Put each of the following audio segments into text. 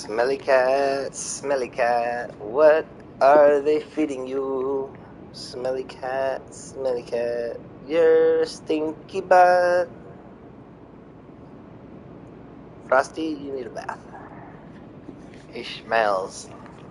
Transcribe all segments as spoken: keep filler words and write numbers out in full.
Smelly cat, smelly cat, what are they feeding you? Smelly cat, smelly cat, your stinky butt. Frosty, you need a bath. He smells.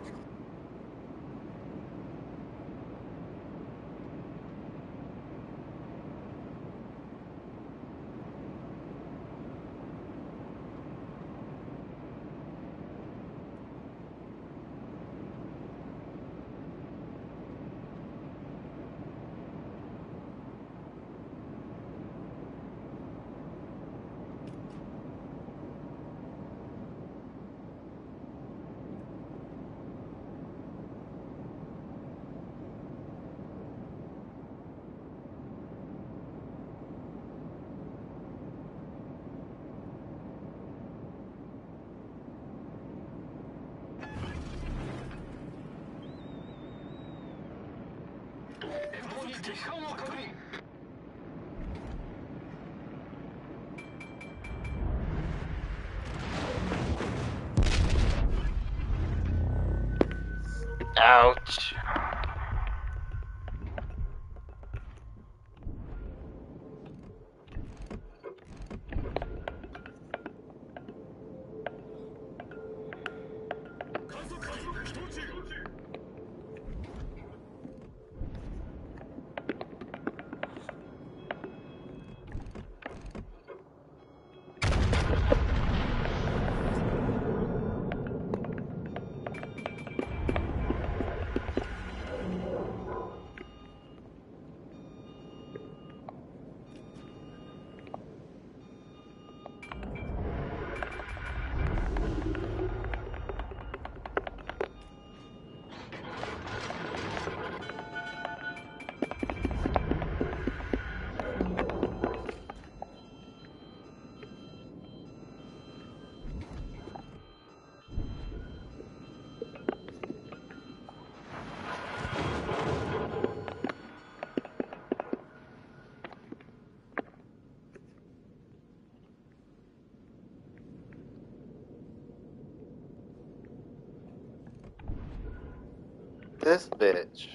Ouch. This bitch.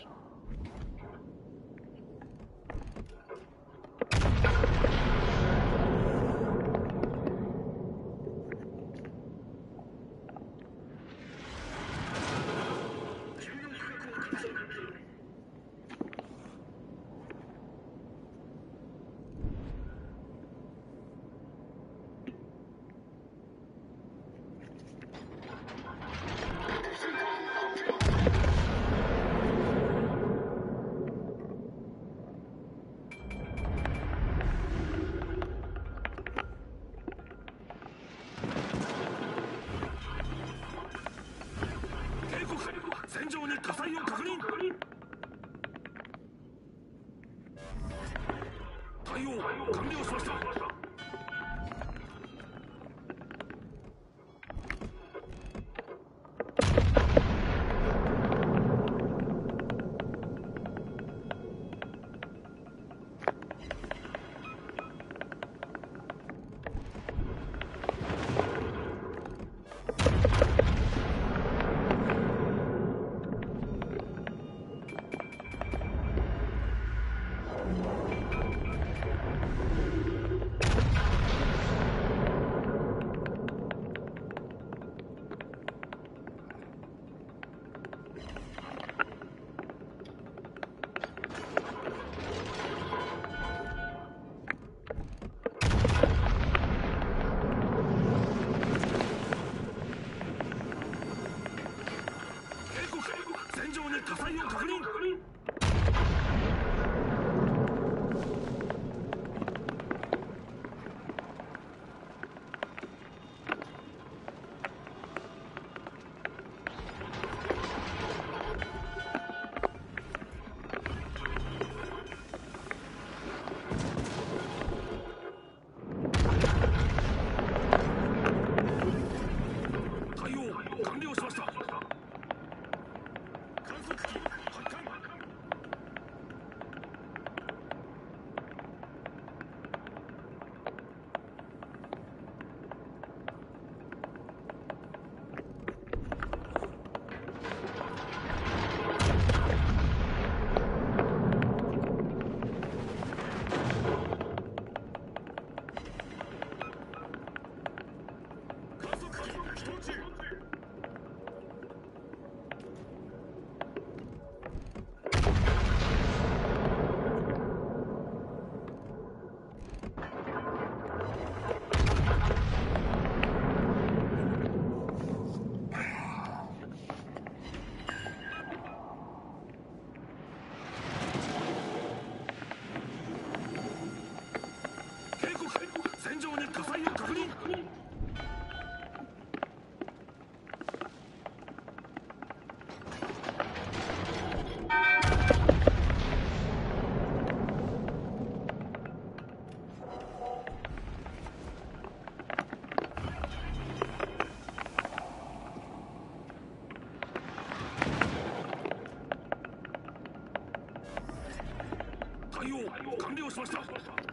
応完了しました。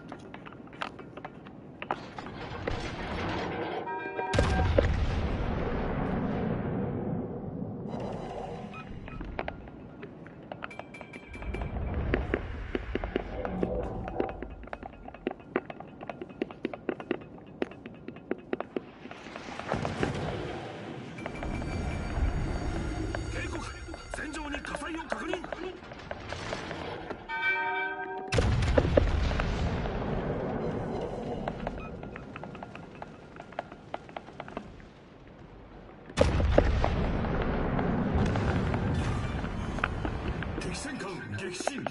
警告、戦場に火災を確認。敵戦艦撃沈。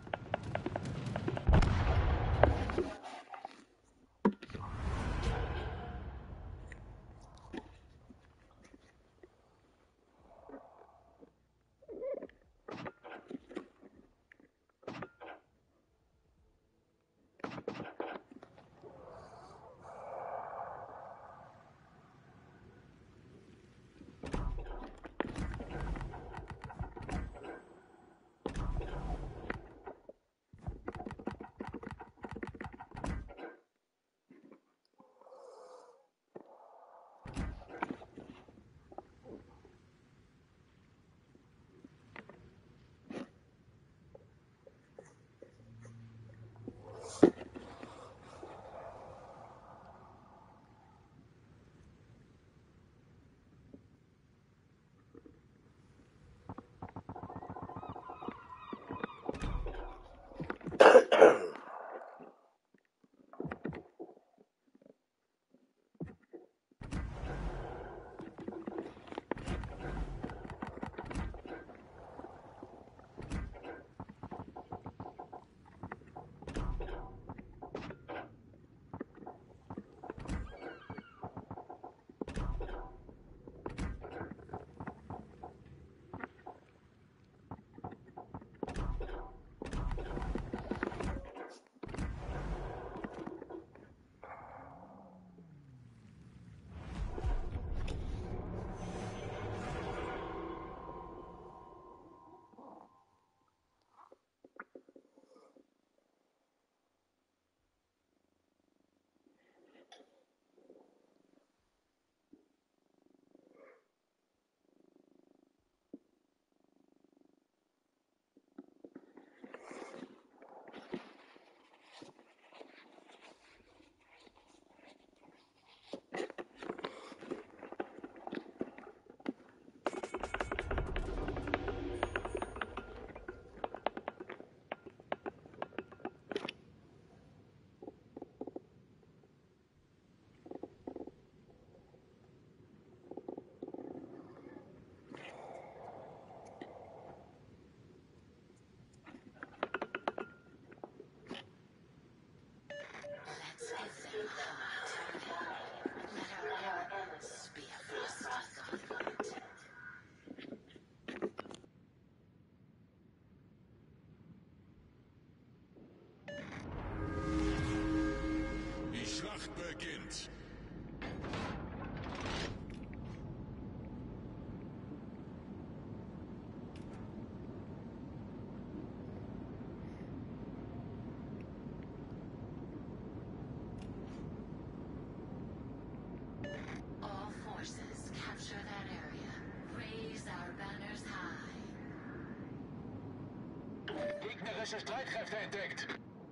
Gegnerische Streitkräfte entdeckt.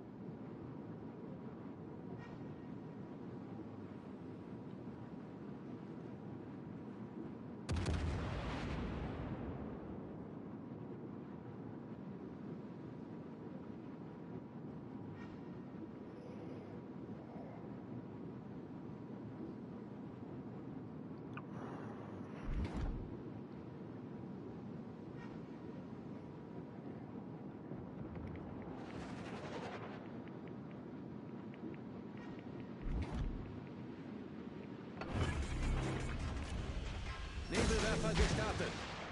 Nebelwerfer gestartet.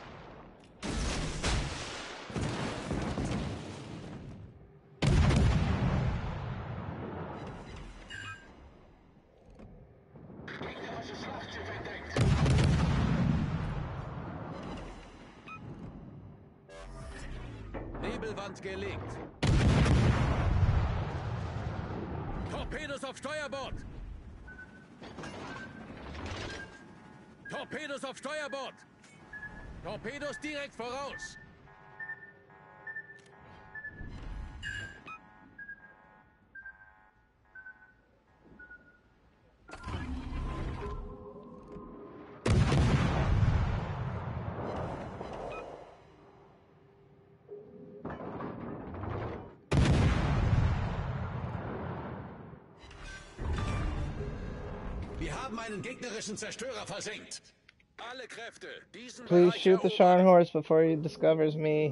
Gegnerisches Schlachtschiff entdeckt. Nebelwand gelegt. Torpedos auf Steuerbord! Torpedos auf Steuerbord! Torpedos direkt voraus! Wir haben einen gegnerischen Zerstörer versenkt. Alle Kräfte, diesen Please Bereich shoot the erobern. Sharn horse before he discovers me.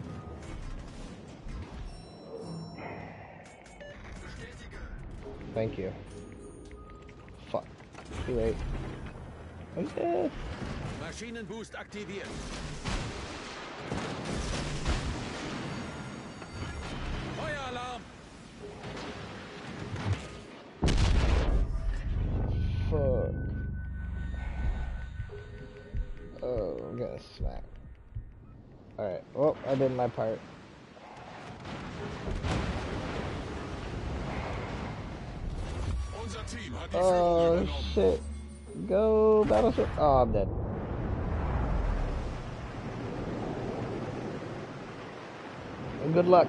Thank you. Fuck. Too late. I'm dead. Maschinenboost aktiviert. Feueralarm! Fuck. Oh, I'm getting smacked. Alright, well, I did my part. Unser Team hat die Führung Oh, übernommen. shit. Go, battleship. Oh, I'm dead. Good luck.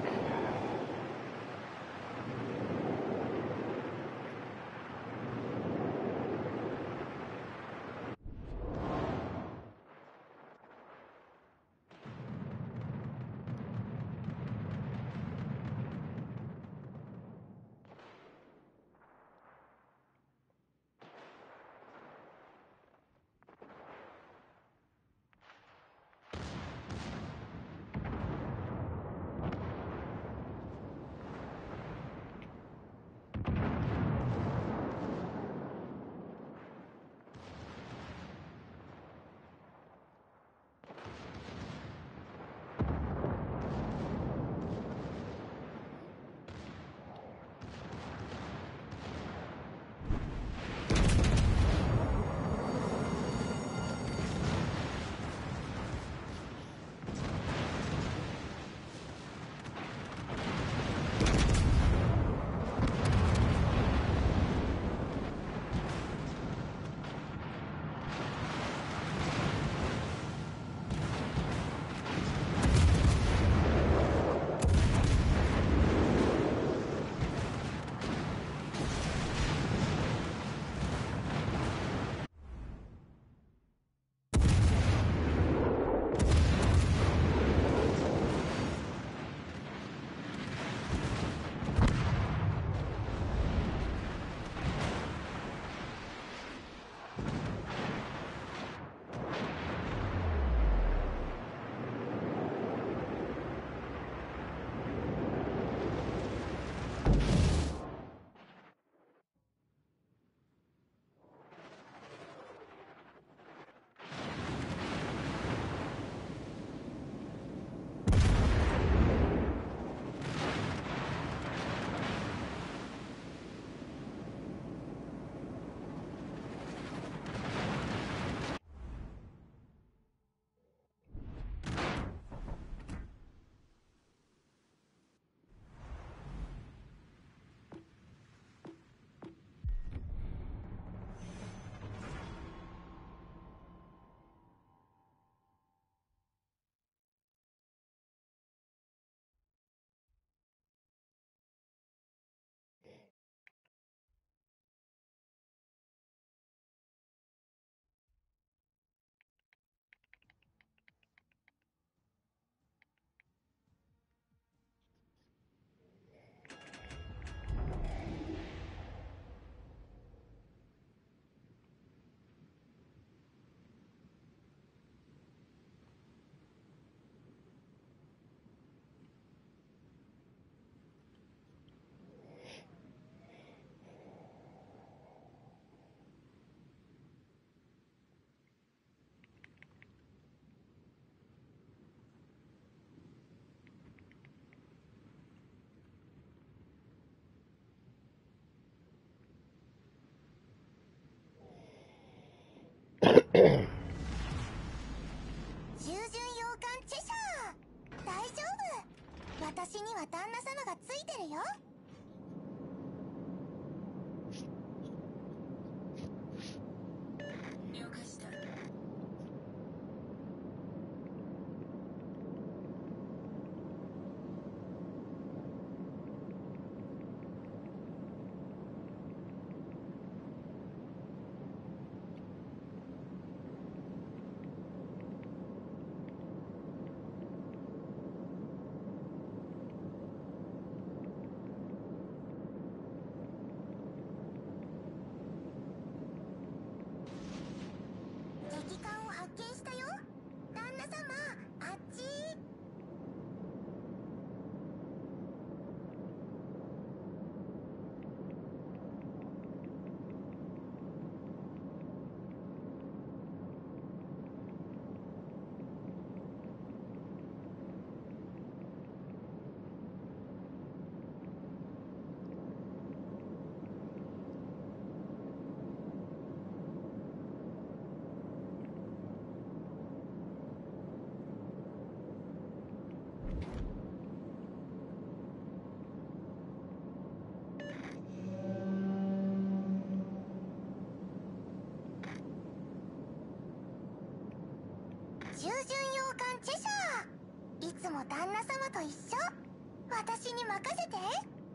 巡洋艦チェシャー、いつも旦那様と一緒。私に任せて。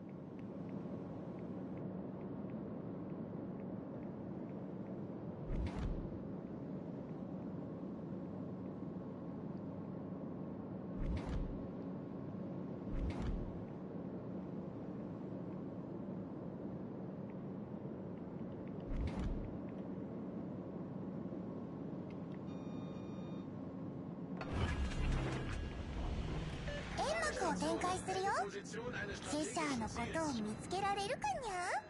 を展開するよ。チェシャーのことを見つけられるかにゃ。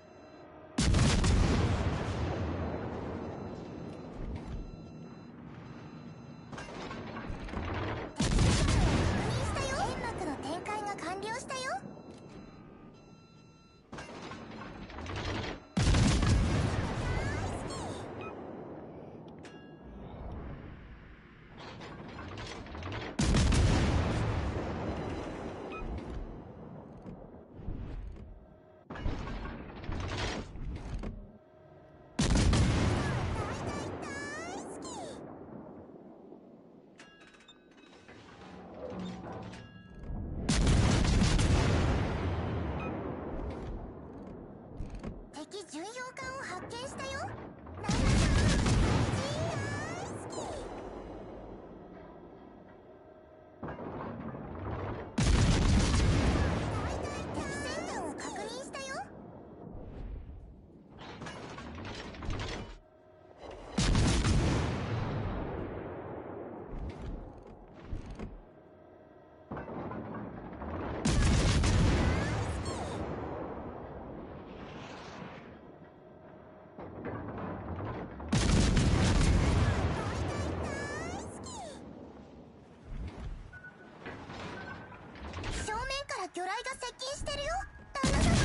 煙幕の展開が完了したよ。敵巡洋艦を発見したよ。旦那さん、大好き。敵戦艦を確認したよ。魚雷が接近してるよ、旦那様。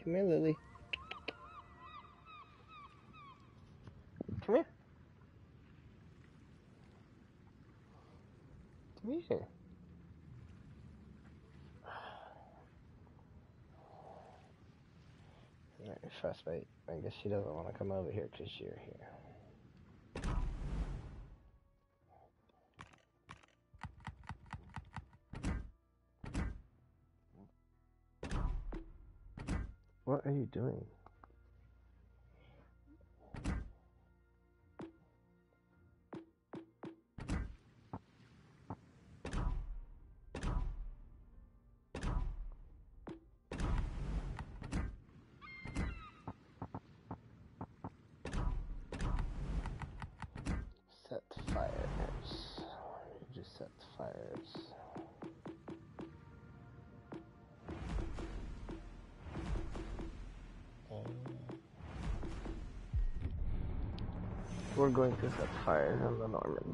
Come here, Lily. Come here. Come here. Alright, frostbite. I guess she doesn't want to come over here because you're here. What are you doing? Set fires. You just set fires. We're going to set fires on the Normandy.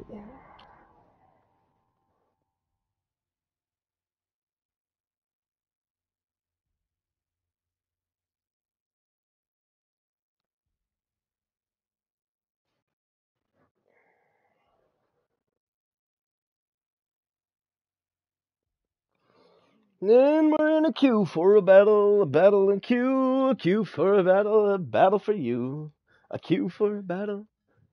Then we're in a queue for a battle, a battle and queue, a queue for a battle, a battle for you, a queue for a battle.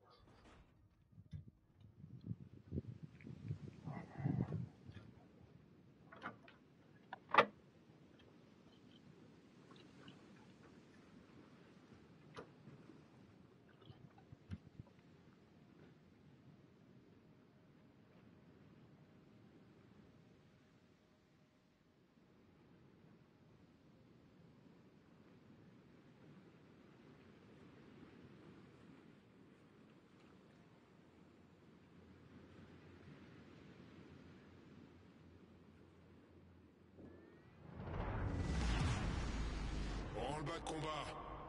Branle-bas de combat.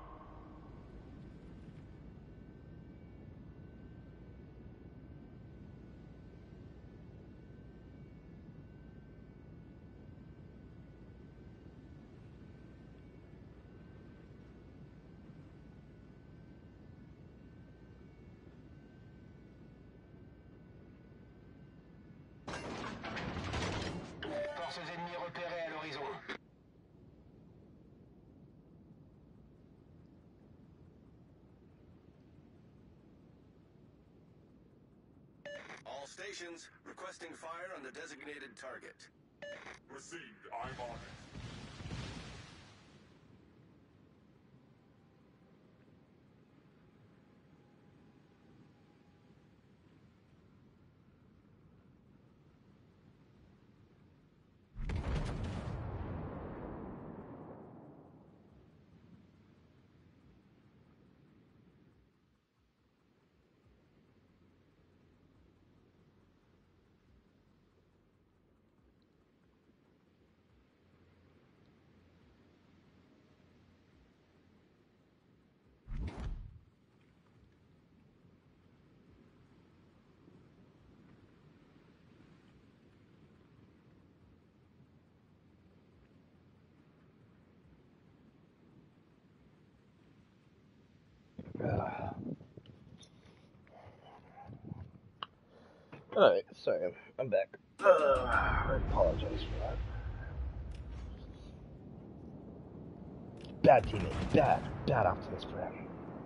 Forces ennemies repérées à l'horizon. All stations requesting fire on the designated target. Received. I'm on it. Alright, sorry, I'm back. Uh, I apologize for that. Bad teammate, bad, bad Optimus Prime.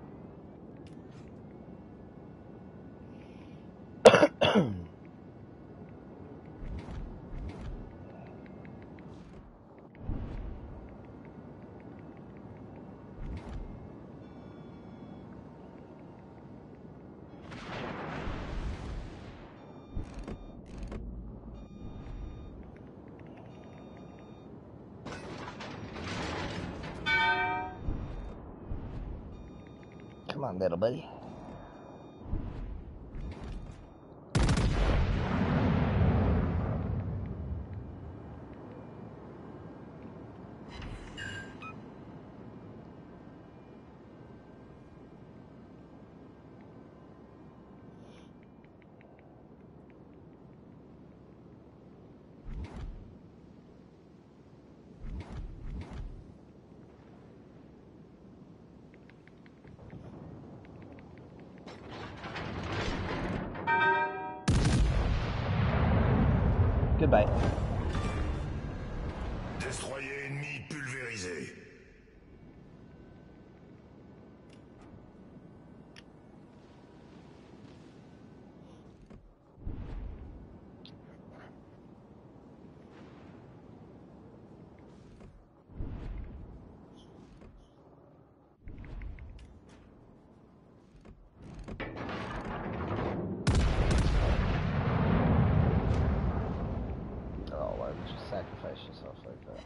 Come on, little buddy. Goodbye. Destroyer ennemi pulvérisé. Oh, why would you sacrifice yourself like that?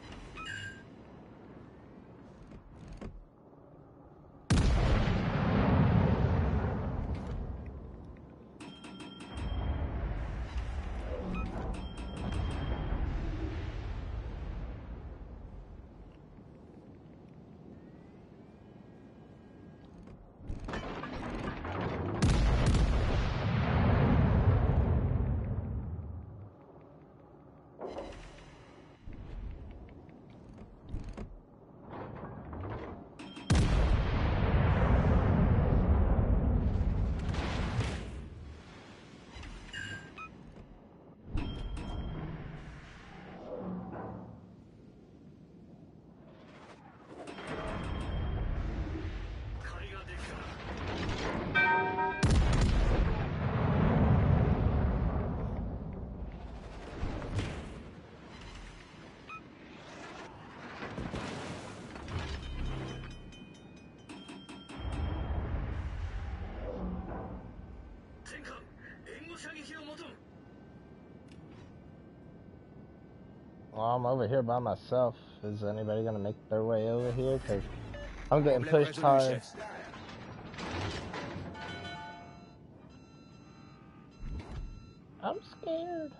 Well, I'm over here by myself. Is anybody gonna make their way over here? Cause I'm getting pushed hard. I'm scared.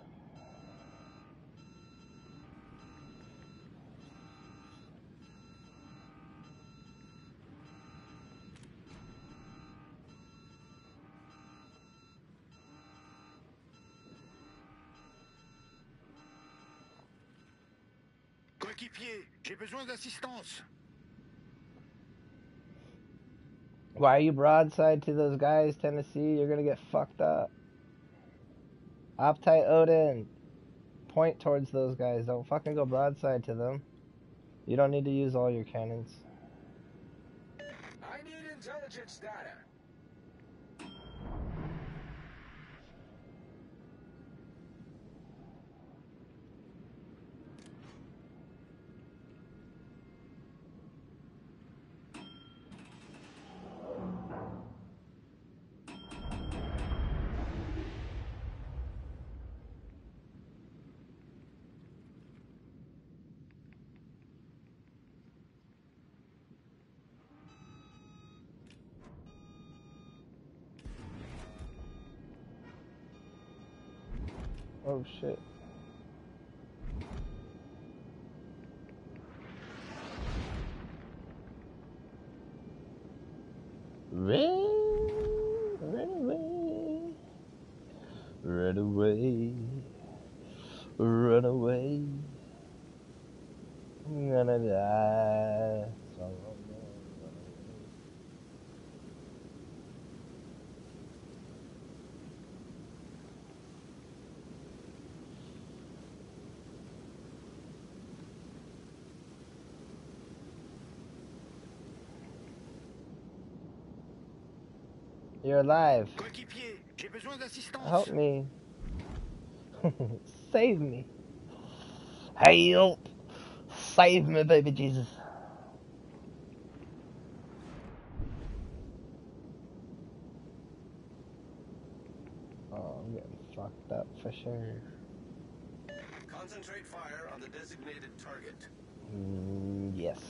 Coéquipier, j'ai besoin d'assistance. Why are you broadside to those guys, Tennessee? You're gonna get fucked up. Uptight Odin. Point towards those guys. Don't fucking go broadside to them. You don't need to use all your cannons. I need intelligence data. Oh shit. Run, run away, run away, run away. I'm gonna die. So I'm gonna run away. You're alive. Coéquipier, j'ai besoin d'assistance. Help me. Save me. Help. Save me, baby Jesus. Oh, I'm getting fucked up for sure. Concentrate fire on the designated target. Mm, yes.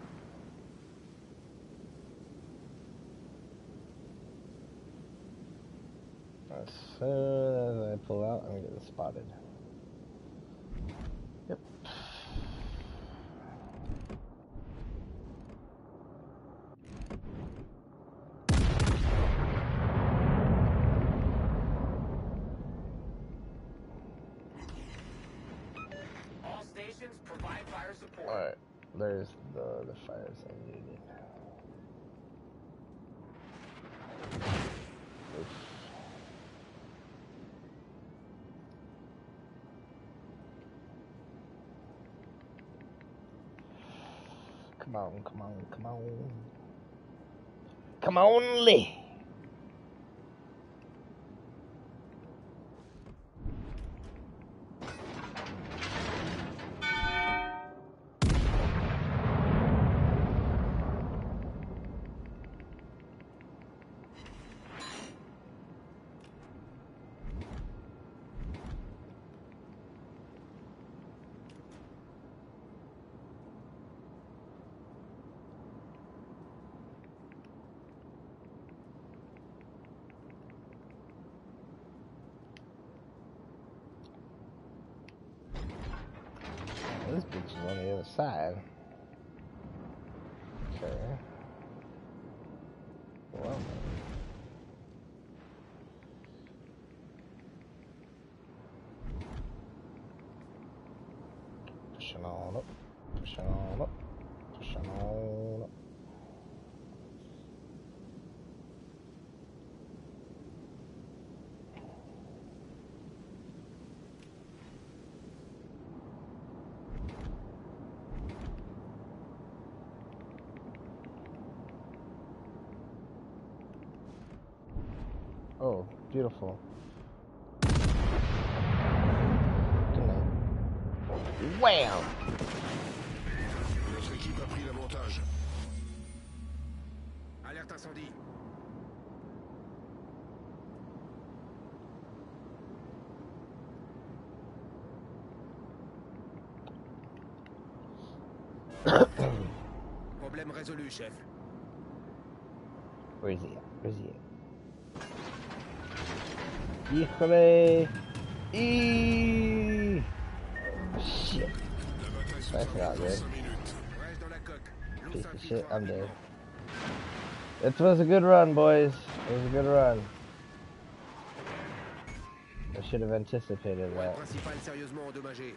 As soon as I pull out, I'm getting spotted. Yep. All stations provide fire support. Alright, there's the, the fires I needed. Oof. Come on, come on, come on. Come on, Lee. This bitch is on the other side. Okay. Well, pushing on up, pushing on up, pushing on up. Oh, beautiful. Good night. Wham! Notre équipe a pris l'avantage. Alerte incendie. Problème résolu, chef. Where is he at? Where is he at? Híjole! Eee! Shit. That's not good. Reste dans la coque. L'eau Piece of s'infiltre shit, I'm dead. rapidement. It was a good run, boys. It was a good run. I should have anticipated Point that. principal sérieusement endommagé.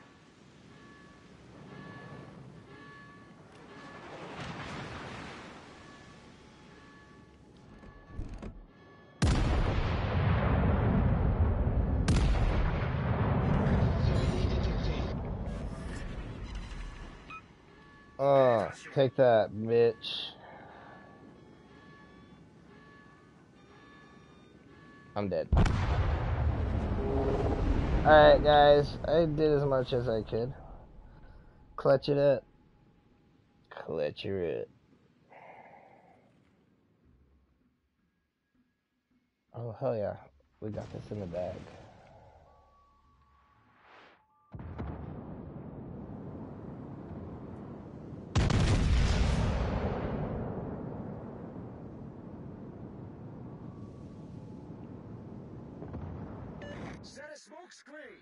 Oh, take that, bitch. I'm dead. Alright, guys. I did as much as I could. Clutch it up. Clutch it up. Oh, hell yeah. We got this in the bag. Set a smoke screen.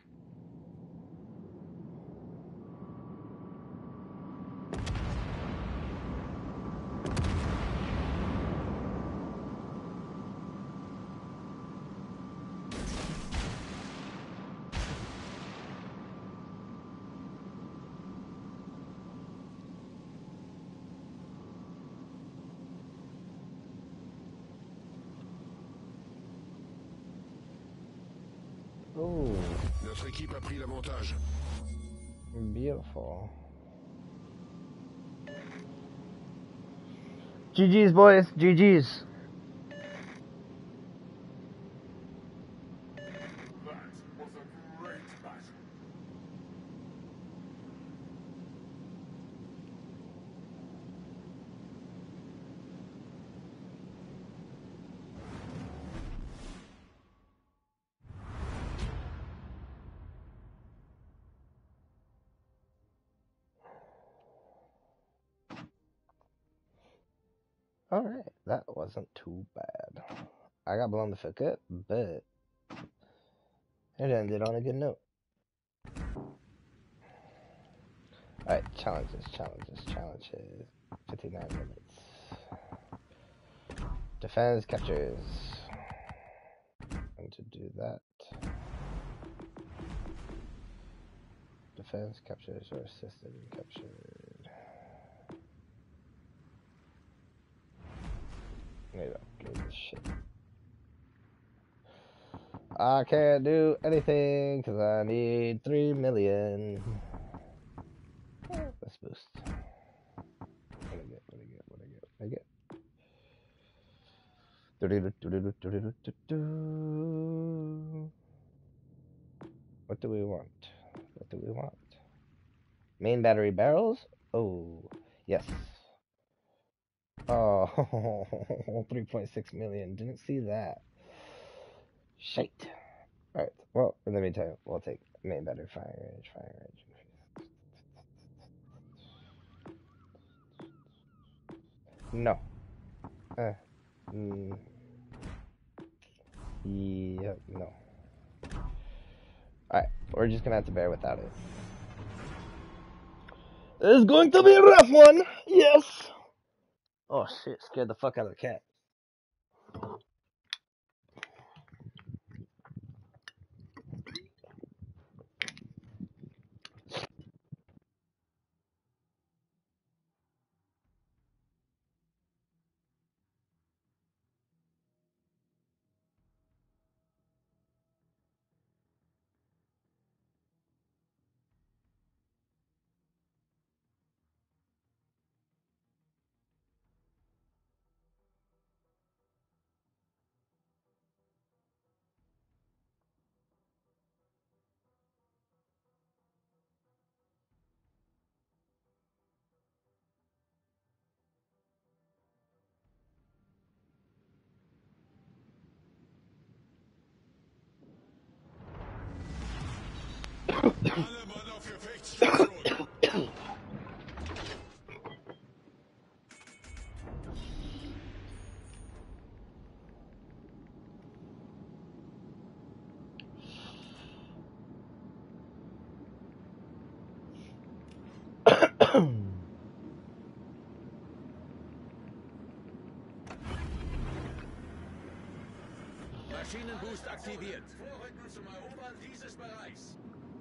Ooh, Notre équipe a pris l'avantage. beautiful. G G's, boys. G G's. That was a great battle. Alright, that wasn't too bad. I got blown the fuck up, but it ended on a good note. Alright, challenges, challenges, challenges. fifty-nine minutes. Defense captures. And to do that, defense captures or assisted and captured. Maybe I'll do this shit. I can't do anything because I need three million. Let's boost. Anyway. What do we want? What do we want? Main battery barrels? Oh, yes. Oh, three point six million. Didn't see that. Shite. Alright, well, in the meantime, we'll take main battery fire range, fire range. No. Uh, mm, yeah, no. Alright, we're just gonna have to bear without it. This is going to be a rough one! Yes! Oh shit, scared the fuck out of the cat. Alle Mann auf Gefechtsstation. Maschinenboost aktiviert. Vorrücken zum Erobern dieses Bereichs.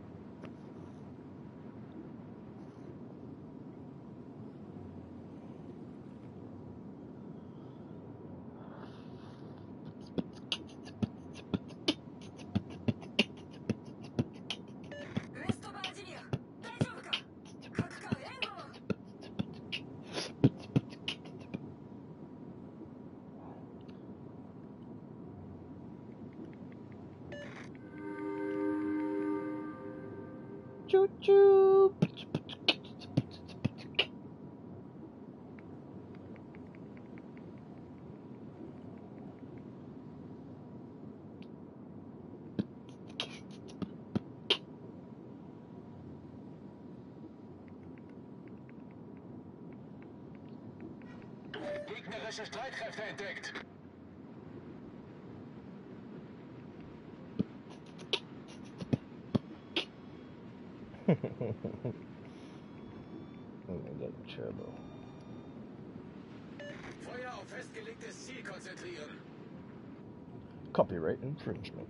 Choo choo! Gegnerische Streitkräfte entdeckt. I'm gonna get in trouble. Feuer auf festgelegtes Ziel konzentrieren. Copyright infringement.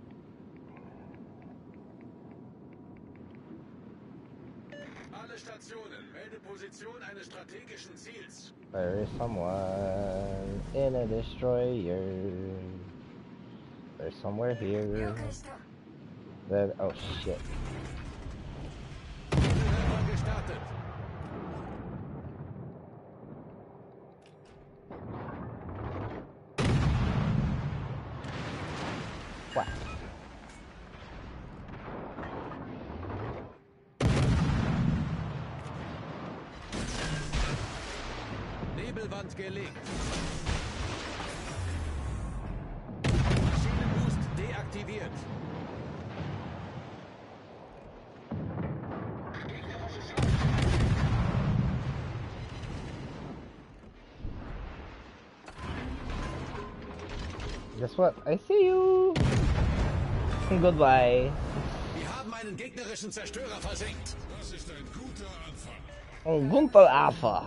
Alle Stationen, melde Position eines strategischen Ziels. There is someone in a destroyer. There's somewhere here. That, oh shit. Gestartet. Whack. Nebelwand gelegt. Maschinenboost deaktiviert. Guess what? I see you. Goodbye. Wir haben einen gegnerischen Zerstörer versenkt. Das ist ein guter Anfang. Oh, Gunther Alpha.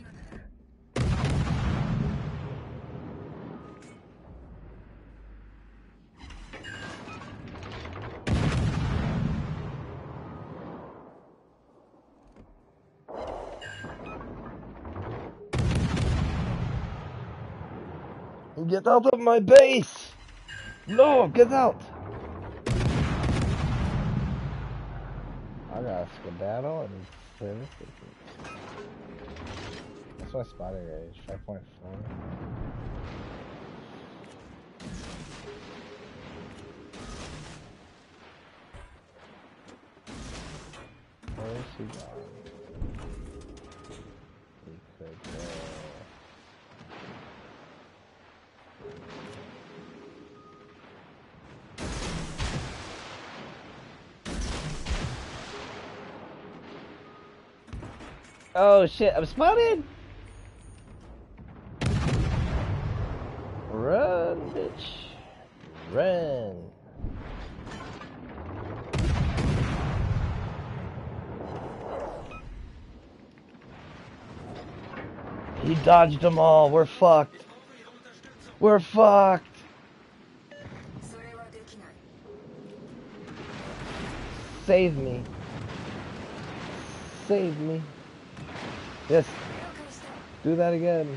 Get out of my base! No, get out! I gotta skedaddle and service station. That's my spotting range, five point four. be gone. We could go. Oh shit, I'm spotted! Run, bitch. Run. He dodged them all. We're fucked. We're fucked. Save me. Save me. Yes. Do that again.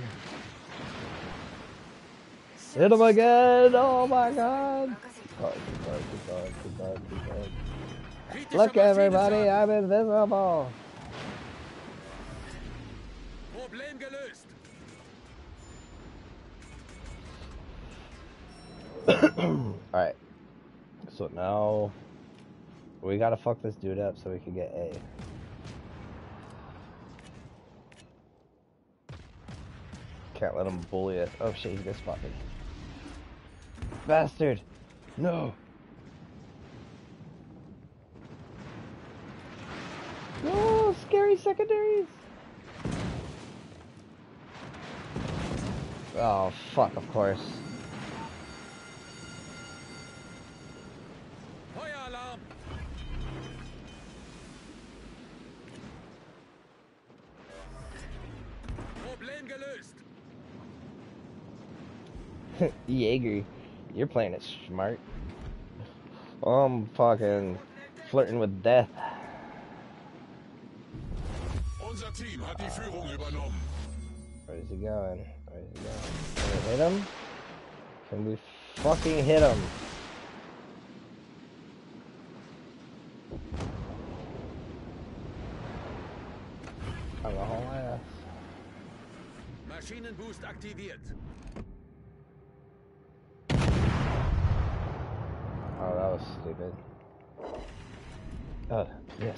Hit him again. Oh my god. God, God, God, God, God. Look, everybody, I'm invisible. Problem gelöst. Alright. So now we gotta fuck this dude up so we can get A. Can't let him bully us. Oh shit, he's gonna spot me. Bastard! No! Oh, scary secondaries! Oh, fuck, of course. Feueralarm. Problem gelöst. Jaeger, you're playing it smart. I'm fucking flirting with death. Unser Team hat die Führung übernommen. Where's he going? Where's he going? Can we hit him? Can we fucking hit him? I'm the whole ass. Maschinenboost aktiviert. Oh, that was stupid. Oh, yes.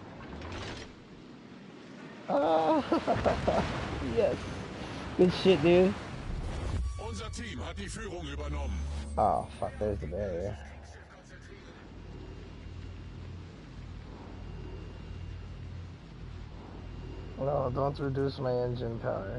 Oh, yes. Good shit, dude. Unser Team hat die Führung übernommen. Oh, fuck, there's the barrier. No, don't reduce my engine power.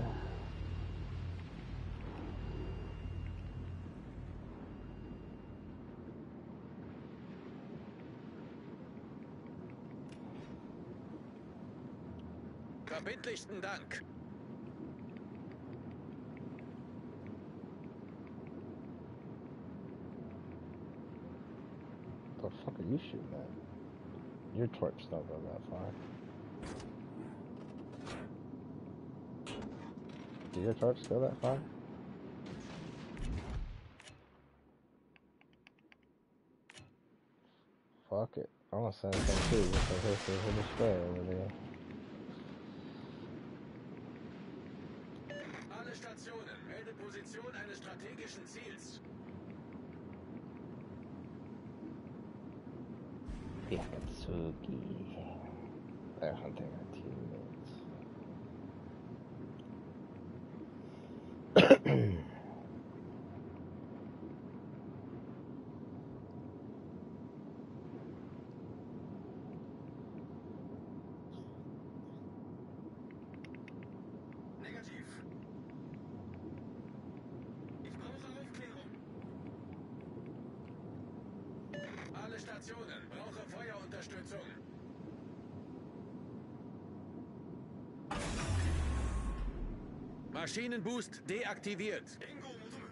Verbindlichsten Dank. The fuck are you shooting at? Your torch don't go that far. Do your torch go that far? Fuck it. I'm gonna send some too, just in case there's a display over there. Alle Stationen, melde Position eines strategischen Ziels. Yakatsuki. They're hunting our teammates. Negativ. Ich brauche Aufklärung. Alle Stationen, brauche Feuerunterstützung. Maschinenboost deaktiviert. Ingo Motor.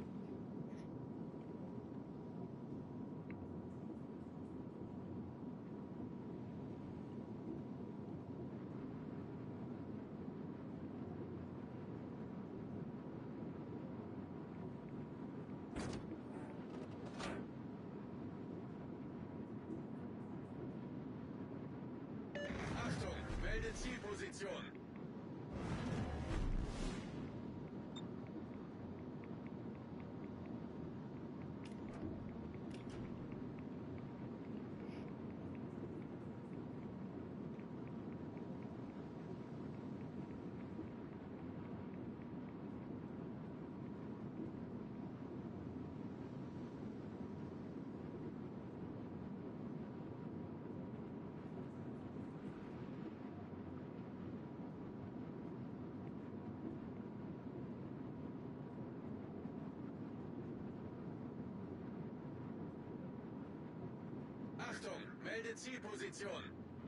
Achtung, melde Zielposition. Melde Zielposition.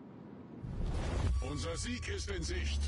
Unser Sieg ist in Sicht.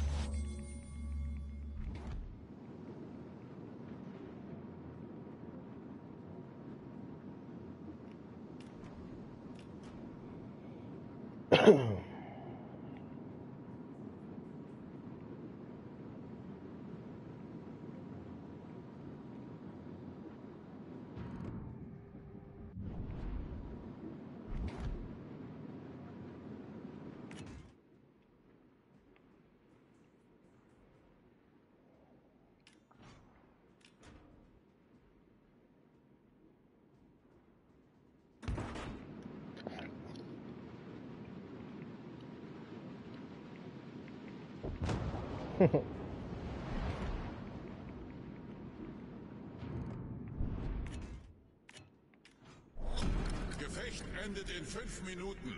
Gefecht endet in fünf Minuten.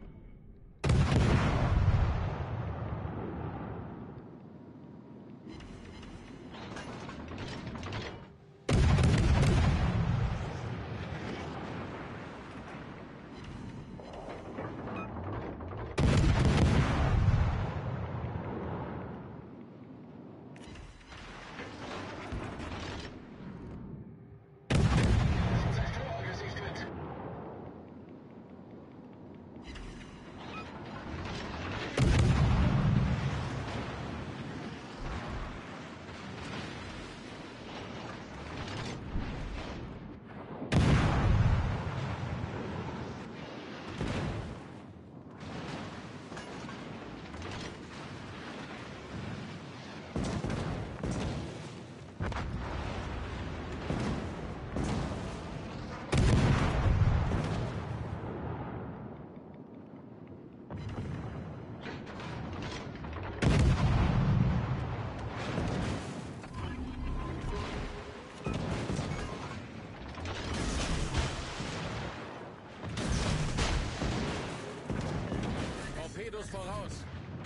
Torpedos voraus.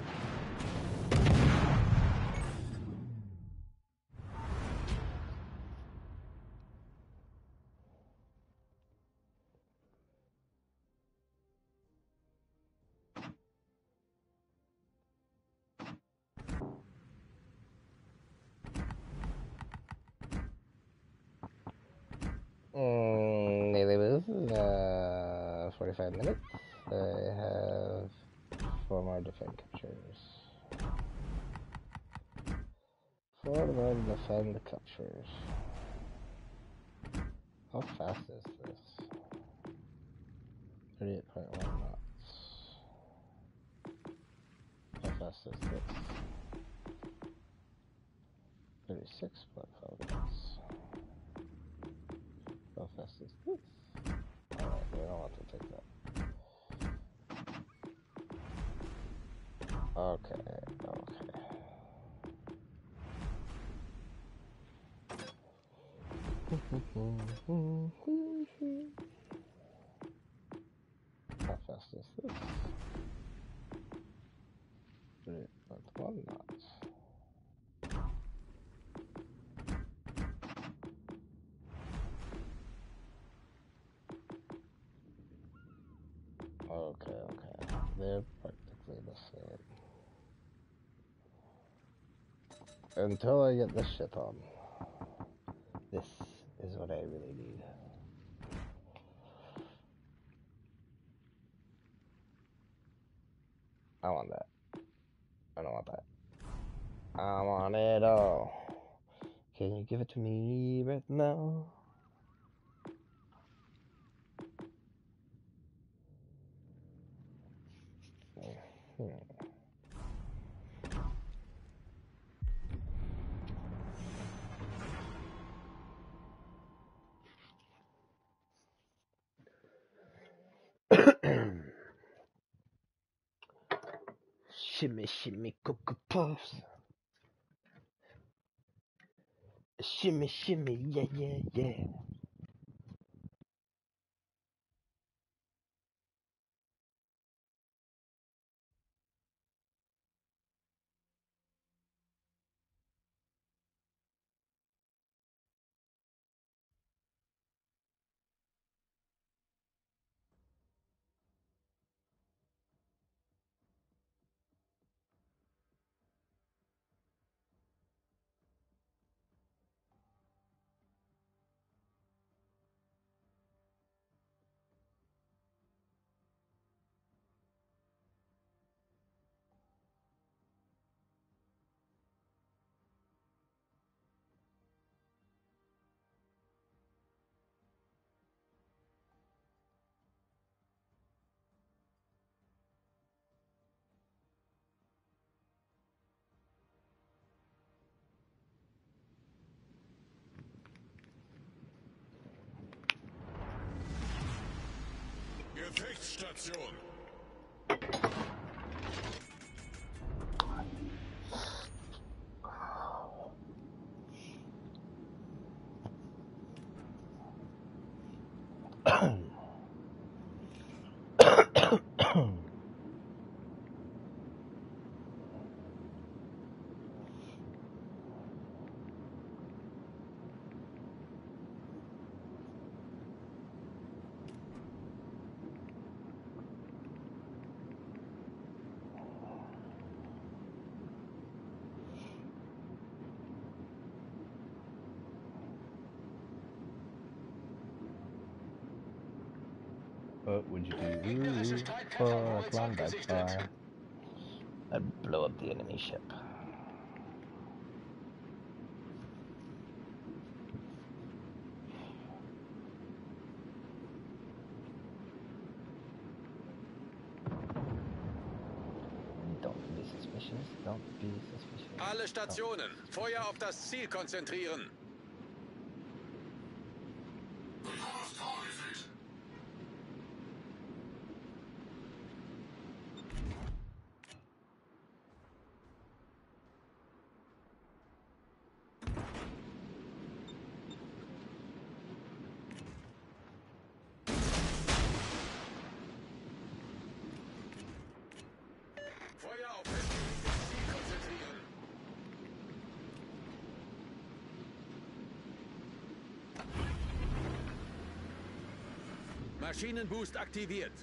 Mm, daily move, uh, forty-five minutes. I have four more defend captures. Four more defend captures. How fast is this? thirty-eight point one knots. How fast is this? thirty-six point five knots. How fast is this? Alright, we don't want to take that. Okay, okay. How fast is this? three point one knots. Okay, okay. They're practically the same. Until I get this shit on. This is what I really need. I want that. I don't want that. I want it all. Can you give it to me right now? Hmm. Shimmy, shimmy, Cocoa Puffs. Shimmy, shimmy, yeah, yeah, yeah. Station. What would you do for a Klondike bar? I'd blow up the enemy ship. Don't be suspicious. Don't be suspicious. Alle Stationen, Feuer auf das Ziel konzentrieren. Feuer auf festgelegtes Ziel konzentrieren. Maschinenboost aktiviert.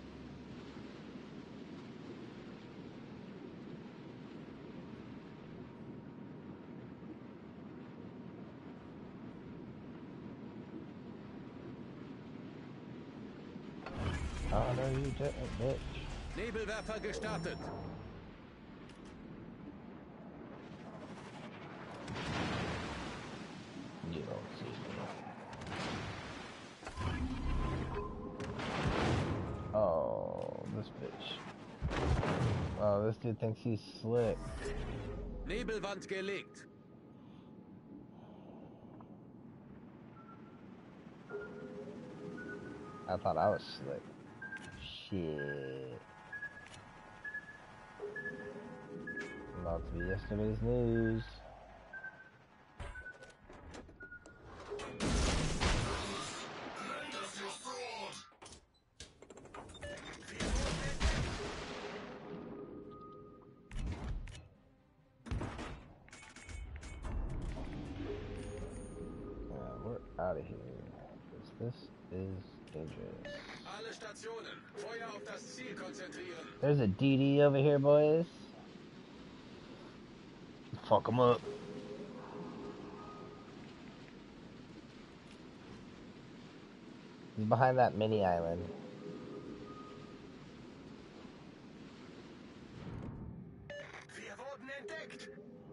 Oh no, you didn't, bitch. Nebelwerfer gestartet. You don't see me. Oh, this bitch. Oh, this dude thinks he's slick. Nebelwand gelegt. I thought I was slick. Shit. About to be yesterday's news. Out of here. This is dangerous. Alle Stationen, Feuer auf das Ziel konzentrieren. There's a D D over here, boys. Fuck him up. He's behind that mini island. Wir wurden entdeckt.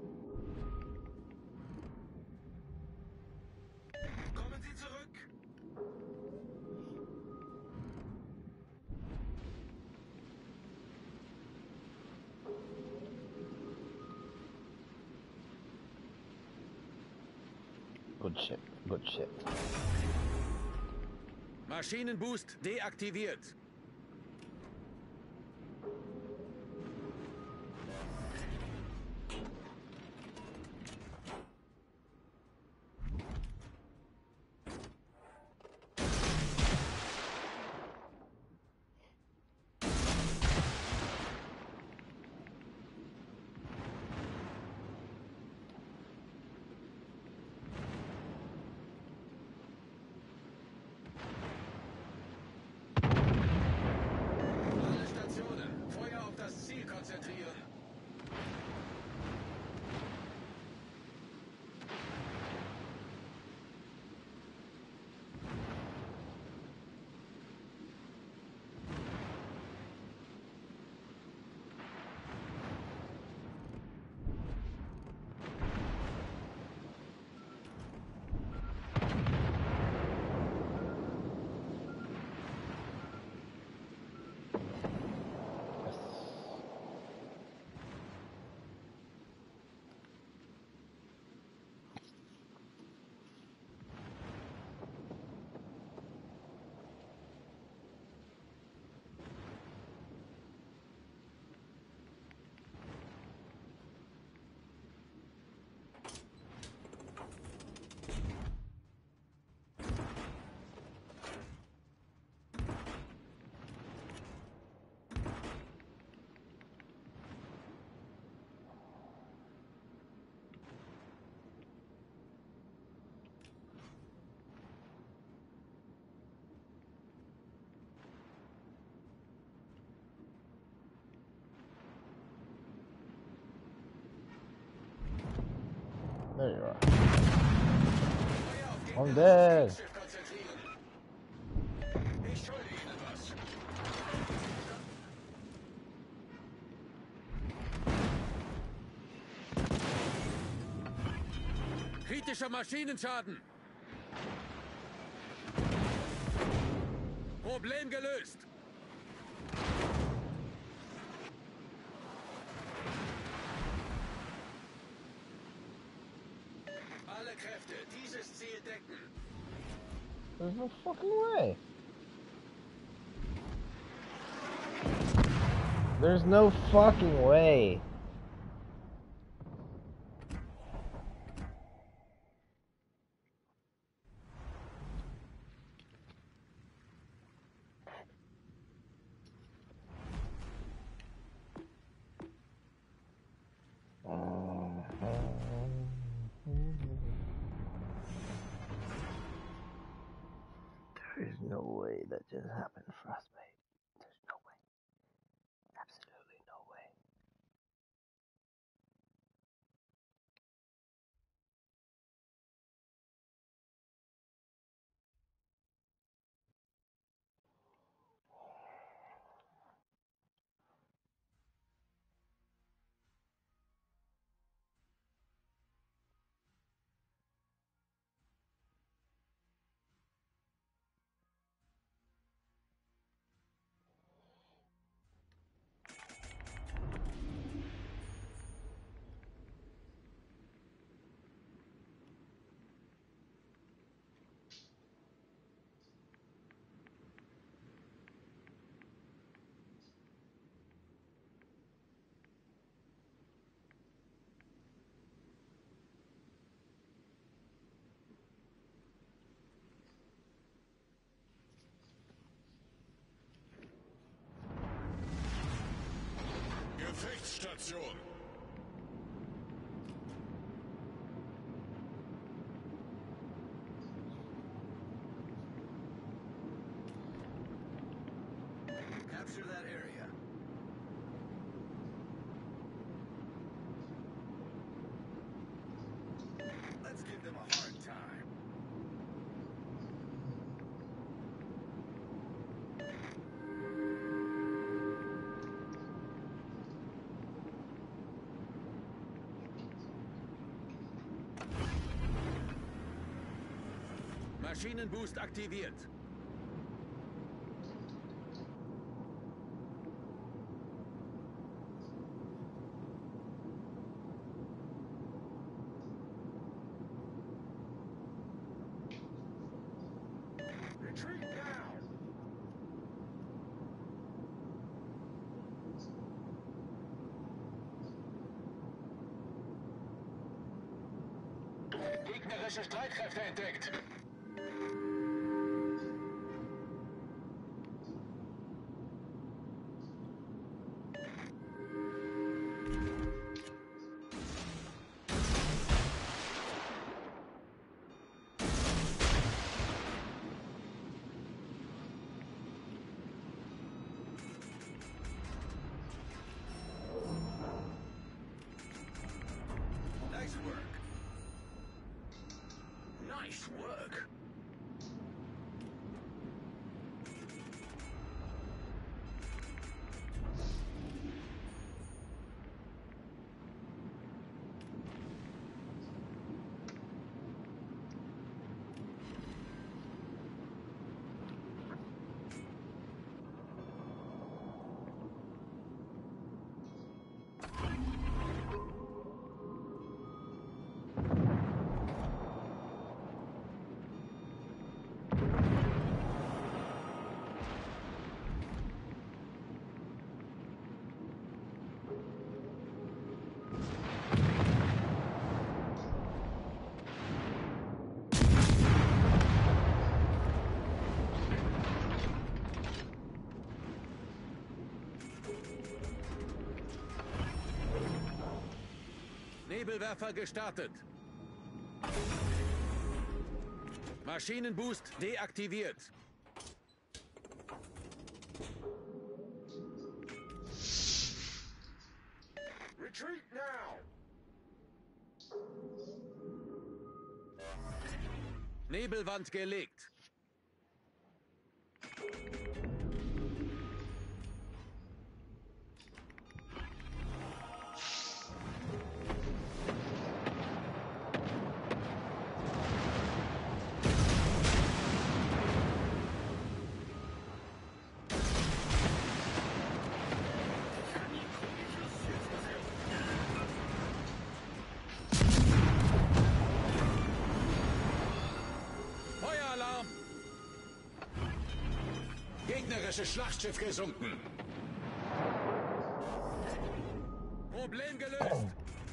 Kommen Sie zurück. Good shit. Good shit. Maschinenboost deaktiviert. There you are. I'm dead. Kritischer Maschinenschaden. Problem gelöst. Alle Kräfte, dieses Ziel decken. There's no fucking way. There's no fucking way. There is no way that just happened, Frostbite. There's no way. Absolutely no way. Gefechtsstation. Capture that area. Let's give them a hard time. Maschinenboost aktiviert. Retreat now. Gegnerische Streitkräfte entdeckt. Nice work. Nice work. Nebelwerfer gestartet. Maschinenboost deaktiviert. Retreat now. Nebelwand gelegt. Feueralarm! Gegnerisches Schlachtschiff gesunken. Problem gelöst.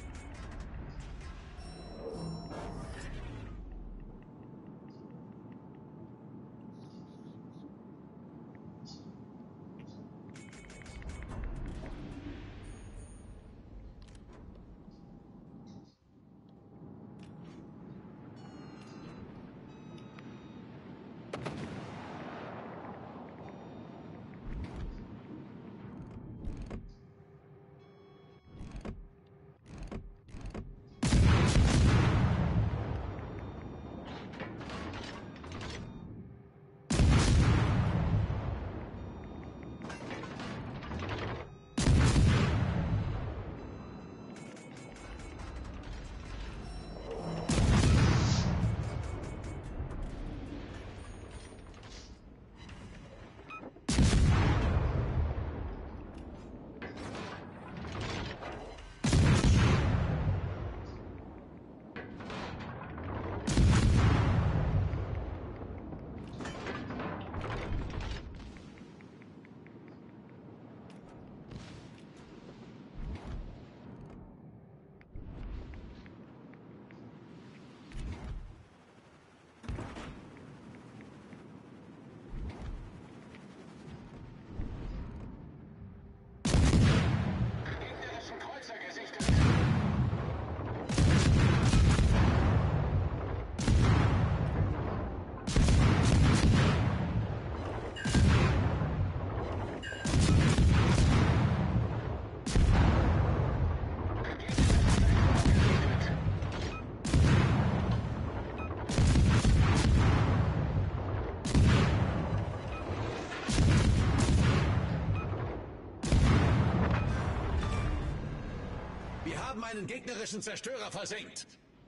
Wir haben einen gegnerischen Zerstörer versenkt.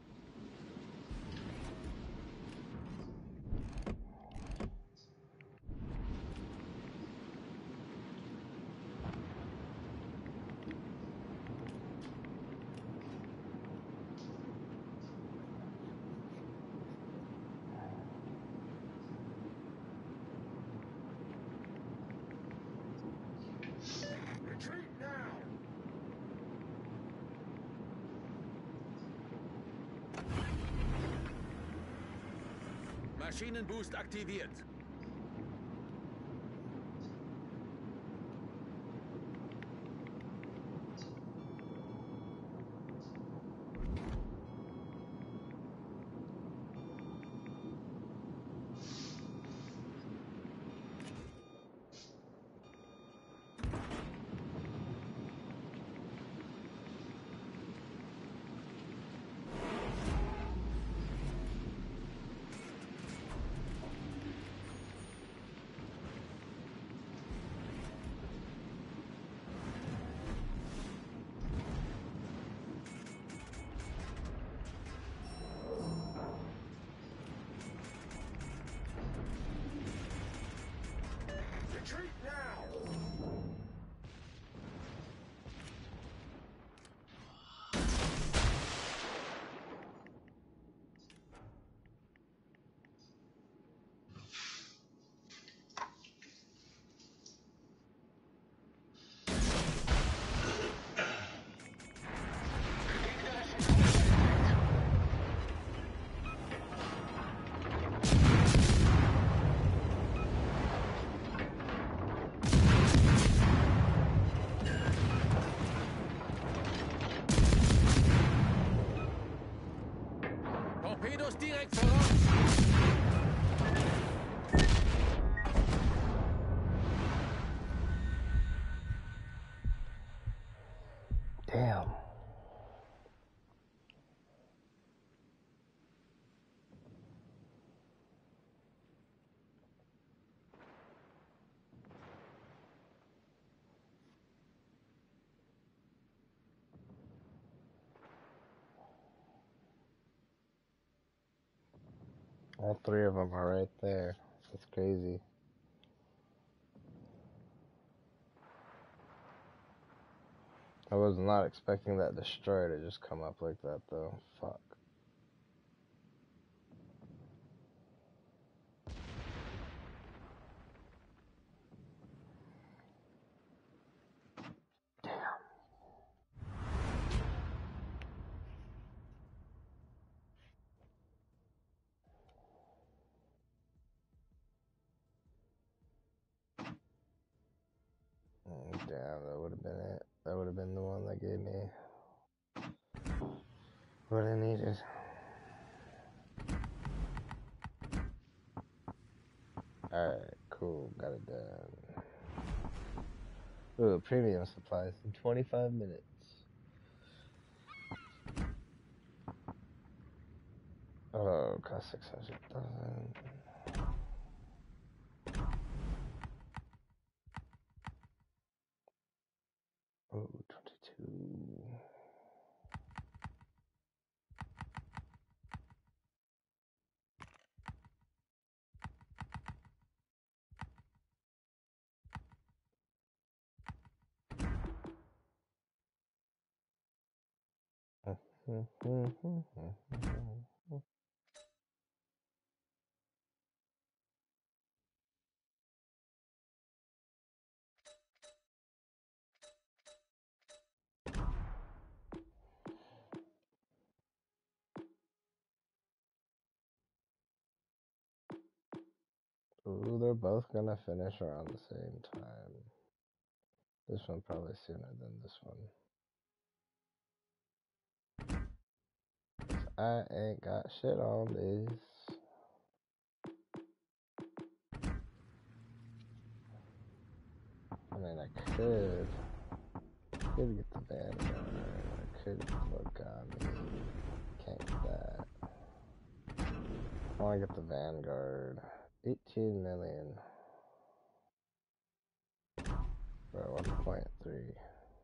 Retreat now! Maschinenboost aktiviert. Retreat now! All three of them are right there. That's crazy. I was not expecting that destroyer to just come up like that, though. Fuck. Oh, damn, that would have been it. That would have been the one that gave me what I needed. Alright, cool. Got it done. Ooh, premium supplies in twenty-five minutes. Oh, cost six hundred thousand. Oh, twenty-two. Ooh, they're both gonna finish around the same time. This one probably sooner than this one. I ain't got shit on this. I mean, I could. Could get the Vanguard. I could get the Logami. Can't get that. I wanna get the Vanguard. eighteen million. For one point three.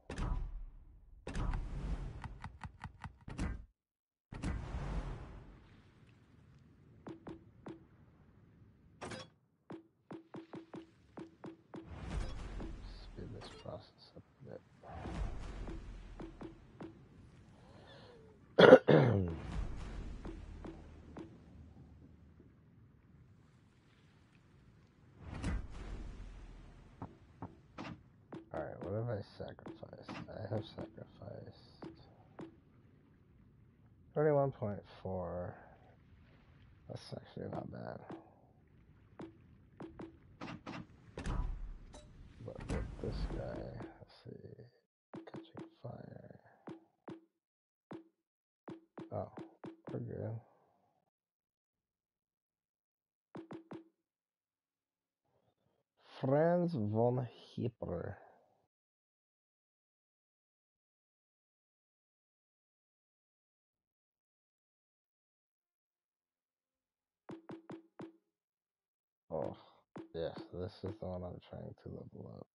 Speed this process up a bit. Alright, what have I sacrificed? I have sacrificed thirty-one point four. That's actually not bad. But with this guy, let's see. Catching fire. Oh, we're good. Franz von Hipper. Oh, yes, this is the one I'm trying to level up.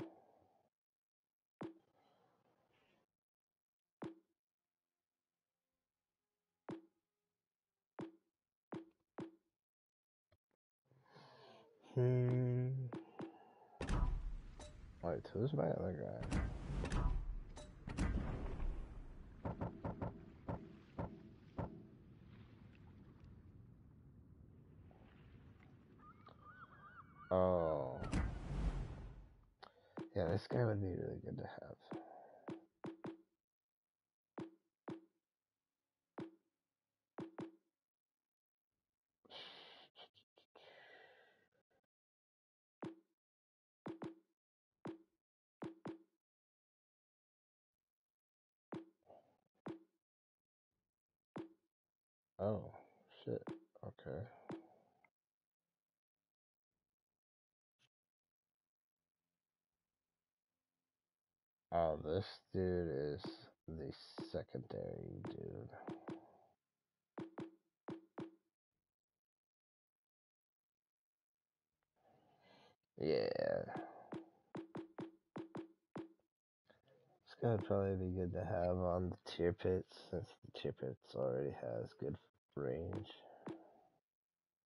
Hmm. Wait, who's my other guy? Oh. Yeah, this guy would be really good to have. Oh, shit. Okay. Oh, this dude is the secondary dude. Yeah. This guy would probably be good to have on the tier pits, since the tier pits already has good range.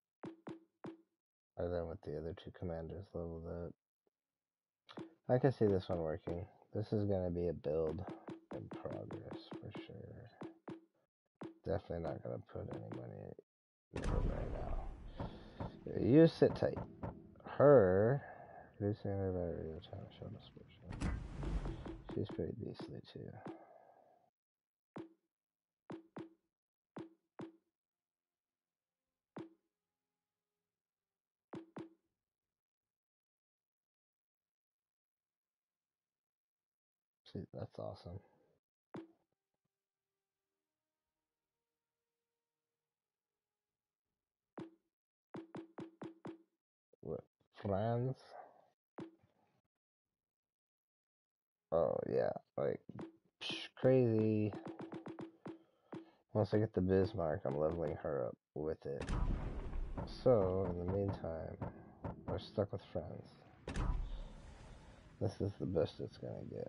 Or then with the other two commanders leveled up. I can see this one working. This is going to be a build in progress for sure. Definitely not going to put any money in right now. You sit tight. Her, reducing her battery every time I show description. She's pretty beastly too. See, that's awesome. What, France? Oh yeah, like psh, crazy. Once I get the Bismarck, I'm leveling her up with it. So in the meantime, we're stuck with France. This is the best it's gonna get.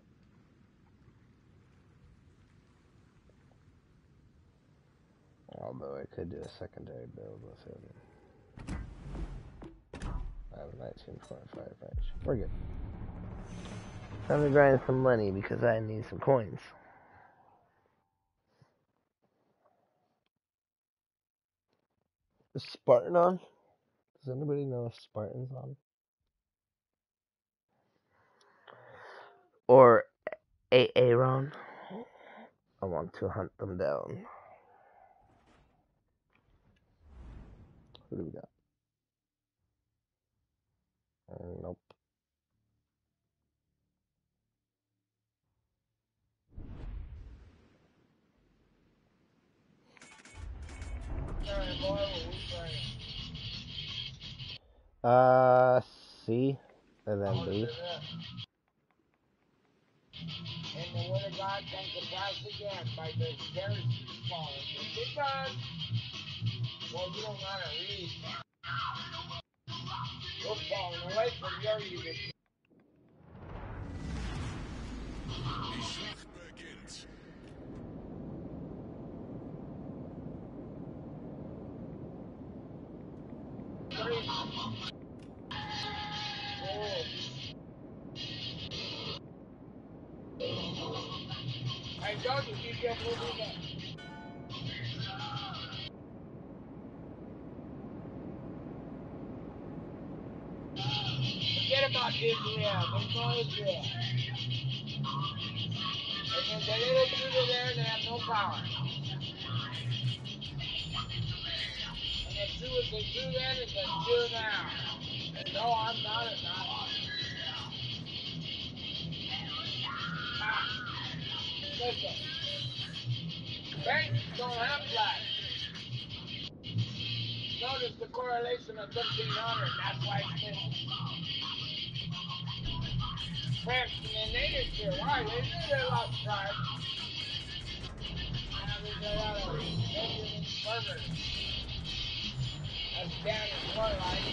Although I could do a secondary build with him. I have a nineteen point five range. We're good. Time to grind some money because I need some coins. Is Spartan on? Does anybody know if Spartan's on? Or Aaron? I want to hunt them down. Who do we got? Uh, nope. Uh, C, and then B. And the word of God comes to pass again by the Pharisees falling. Because, well, you don't know how to read. You're falling away from your evil. Die Schlacht beginnt. I told you, you kept moving up. Forget about Israel. There's no Israel. And there's a little Judah there, they have no power. And the Jew is a Jew then, is a Jew now. And no, I'm not a not. Ah, listen. Banks don't have flags. Notice the correlation of thirteen hundred, that's why it's missing. France and the natives here, why? They knew they lost tribes. Now there's a lot of Benjamin burgers. That's down in Warlight.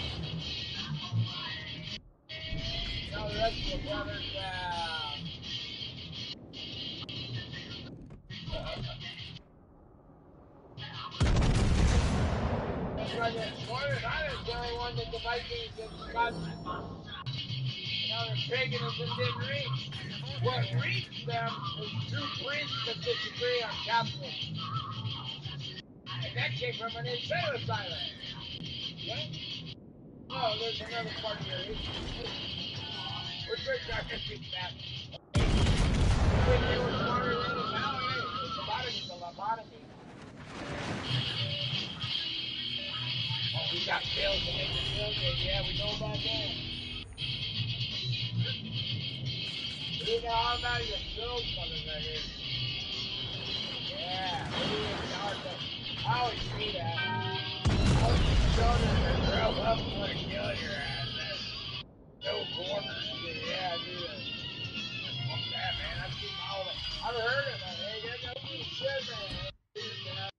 You know, the rest of the brothers, uh... That's why the Northern Ireland's the only one that the Vikings and Scotsmen. You know, the paganism didn't reach. What reached them is two priests that disagree on capitalism. And that came from an Israelite island. Okay? Oh, there's another part of your history. We're trying to fix that. You think they were smarter than us now? Hey, the lobotomy's a lobotomy. Oh, we got pills to make the pills. Yeah, we know about that. We know all about your pills, motherfucker. Yeah, we in charge of. I always see that. I was just showing them to grow up and want to kill your ass. No corners. Yeah, dude. Fuck that, man. I've seen all that. I've heard of it. Hey, that's no shit, man. You know?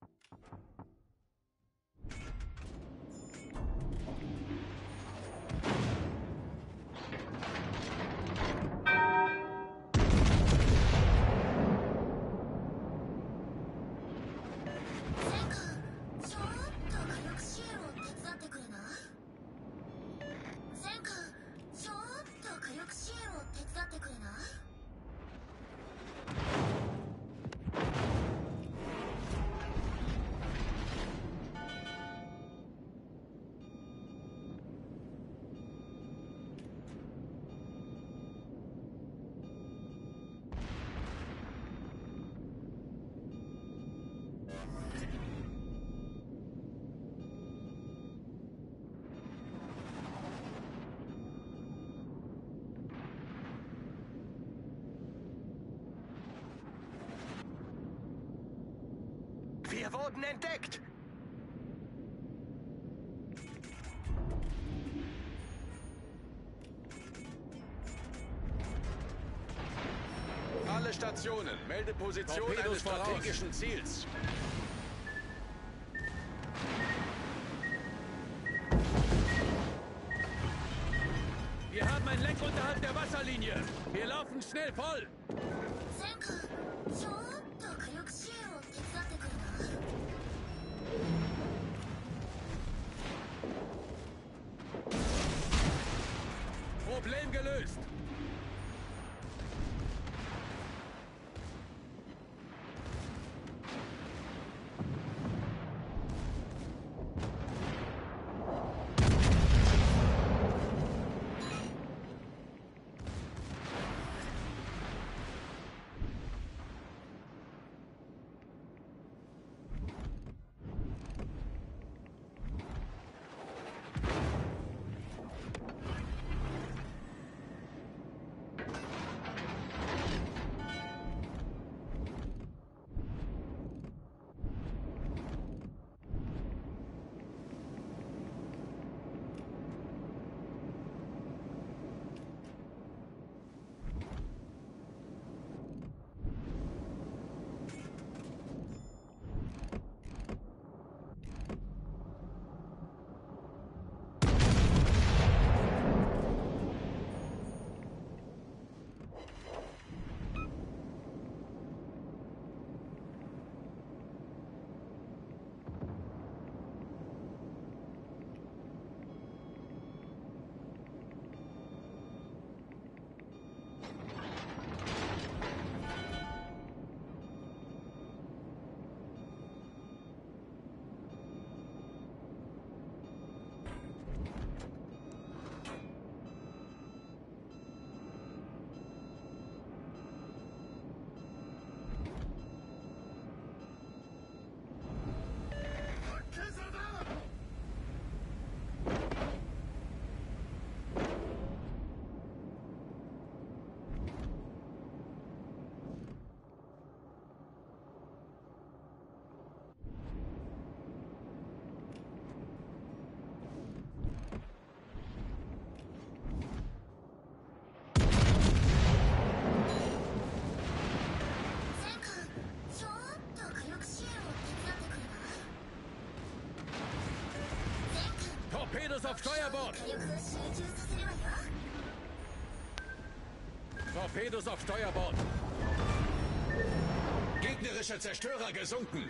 Wir wurden entdeckt! Alle Stationen, melde Position eines strategischen Ziels. Wir haben ein Leck unterhalb der Wasserlinie. Wir laufen schnell voll. ゼン君、ちょっと火力支援を手伝ってくるな。 Problem gelöst. Torpedos auf Steuerbord! Torpedos auf Steuerbord! Gegnerische Zerstörer gesunken!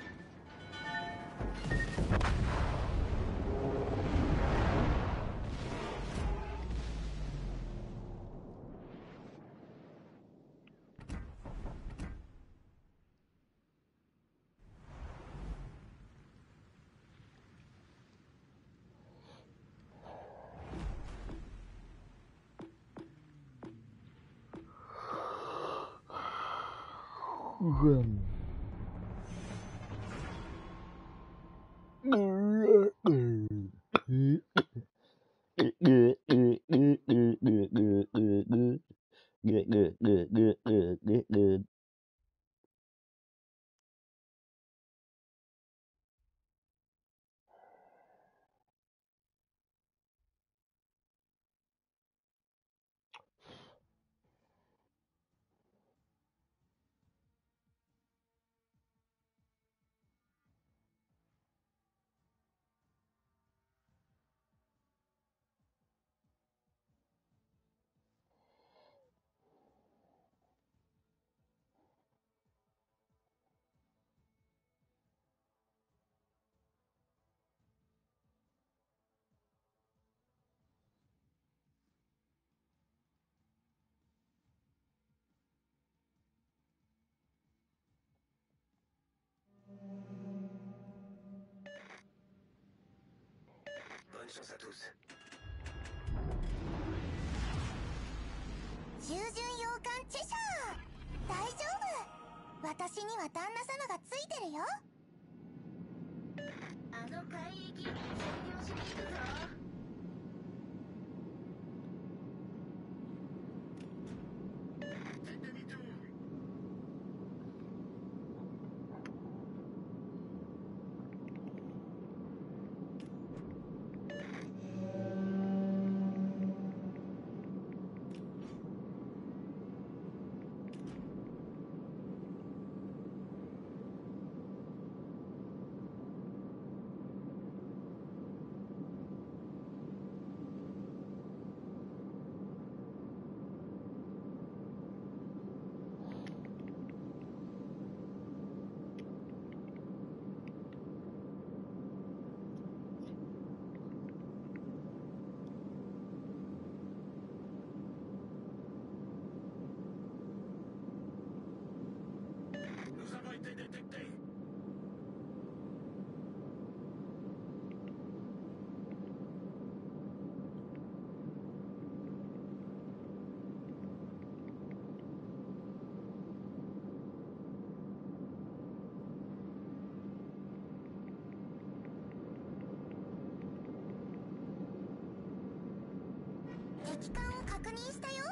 Bonne chance à tous. 従順洋艦チェシャー、大丈夫。私には旦那様がついてるよ。あの海域占領しに行くぞ。 Faites demi-tour. 「 敵艦を確認したよ。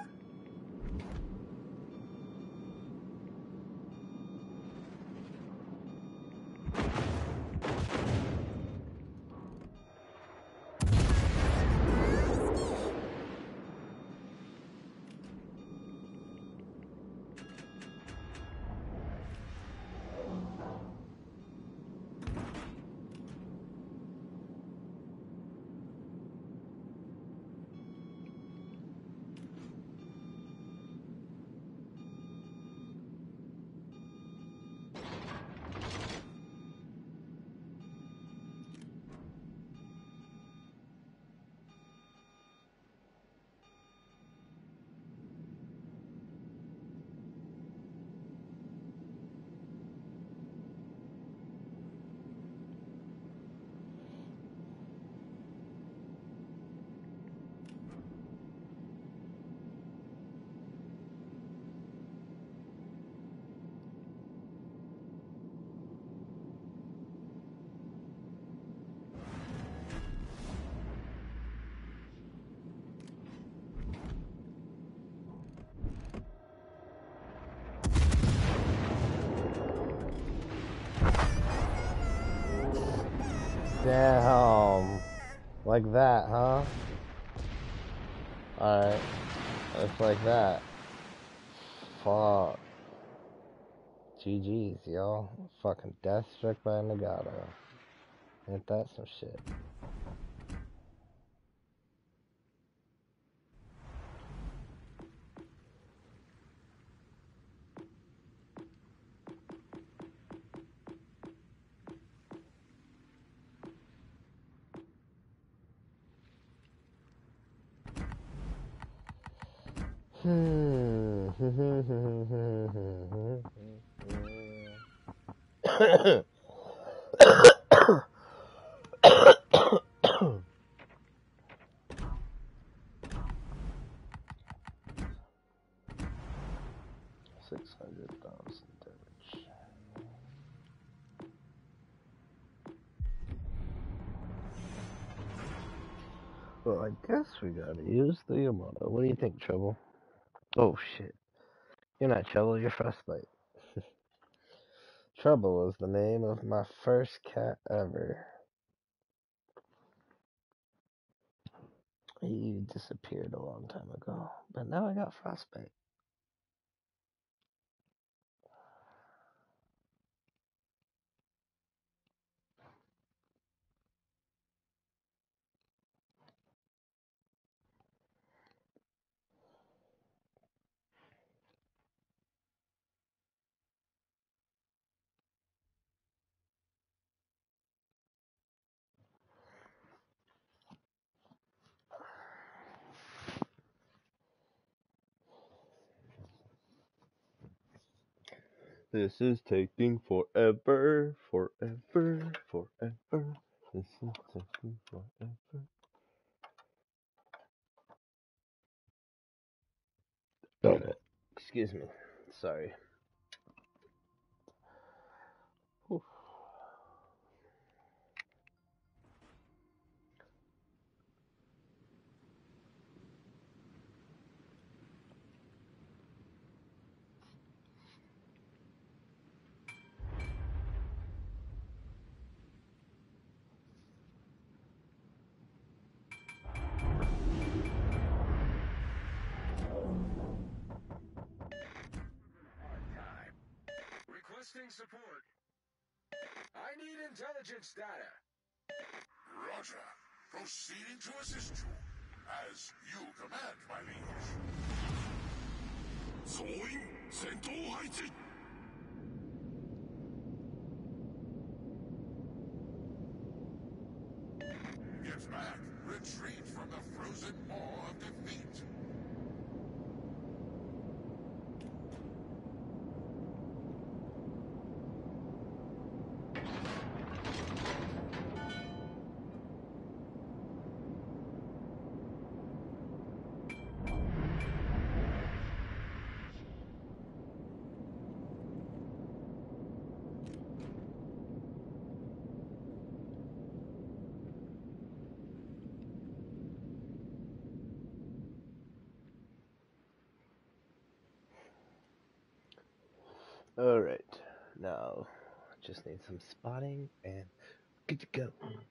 Damn. Like that, huh? Alright. It's like that. Fuck. G G's, yo. Fucking death struck by a Nagato. Ain't that some shit? Hmm. Six hundred thousand damage. Well, I guess we gotta use the Yamato. What do you think, Trouble? Oh shit. You're not Trouble, you're Frostbite. Trouble is the name of my first cat ever. He disappeared a long time ago, but now I got Frostbite. This is taking forever, forever, forever. This is taking forever. Oh, excuse me. Sorry. Whew. Requesting support. I need intelligence data. Roger. Proceeding to assist you. As you command, my liege. 総員戦闘配置 Get back. Retreat from the frozen maw of defeat. Alright, now just need some spotting and good to go.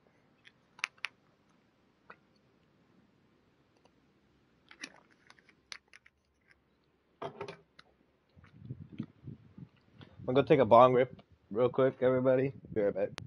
I'm gonna go take a bong rip real quick, everybody. Be right back.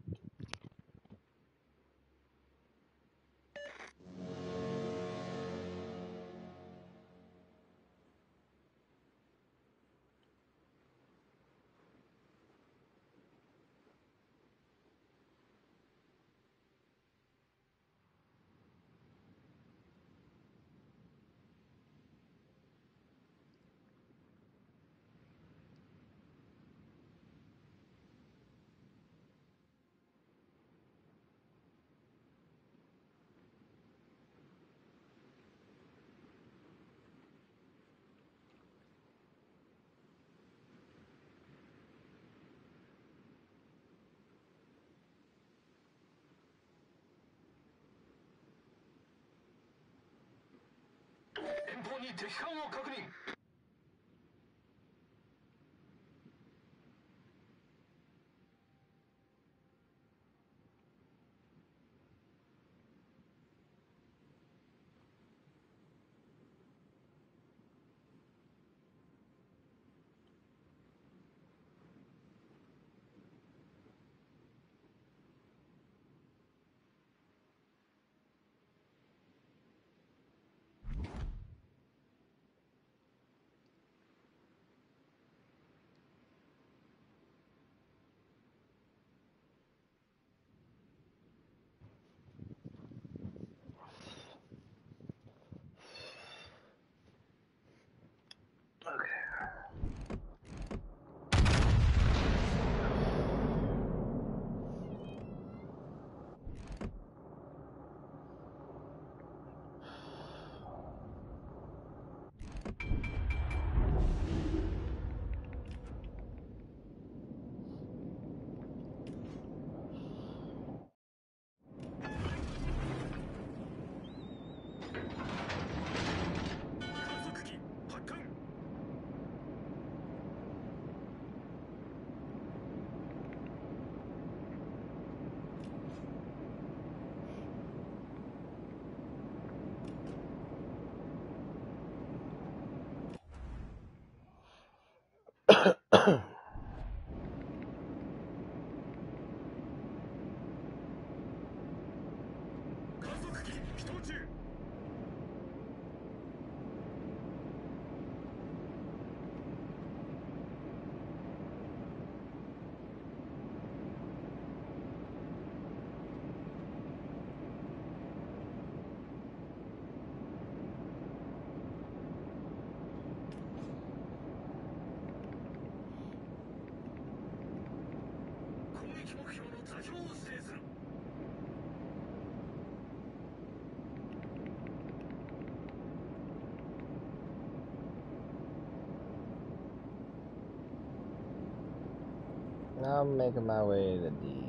Now I'm making my way to D.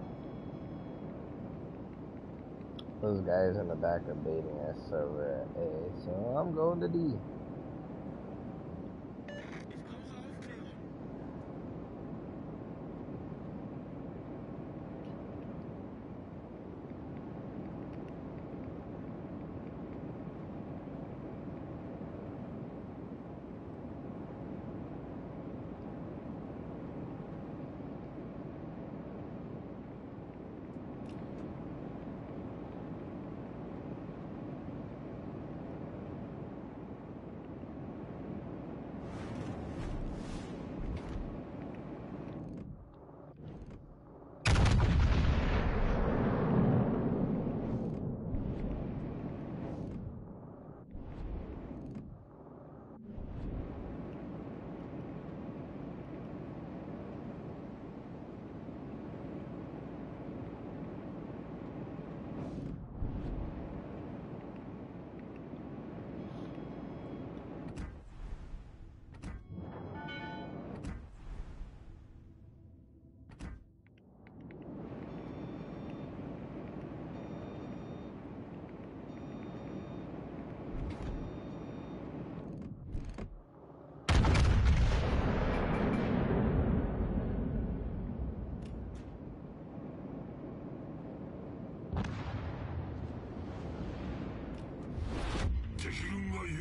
Those guys in the back are baiting us over at A, so I'm going to D.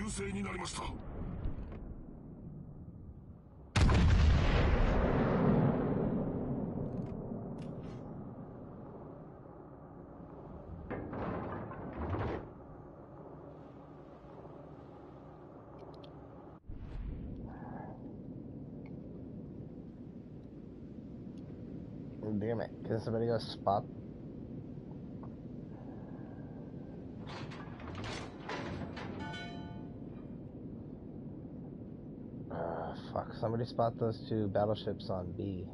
優勢になりました。 Damn it. Can somebody go spot? Uh, fuck. Somebody spot those two battleships on B.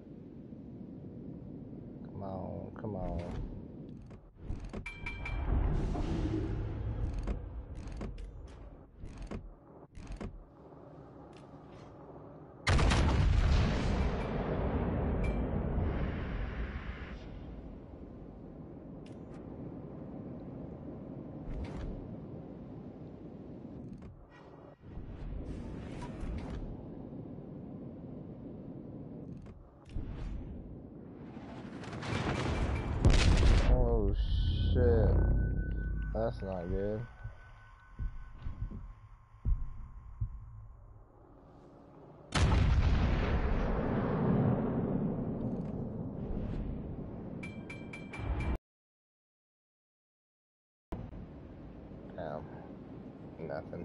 Come on, come on. Oh shit. That's not good. Damn. Nothing.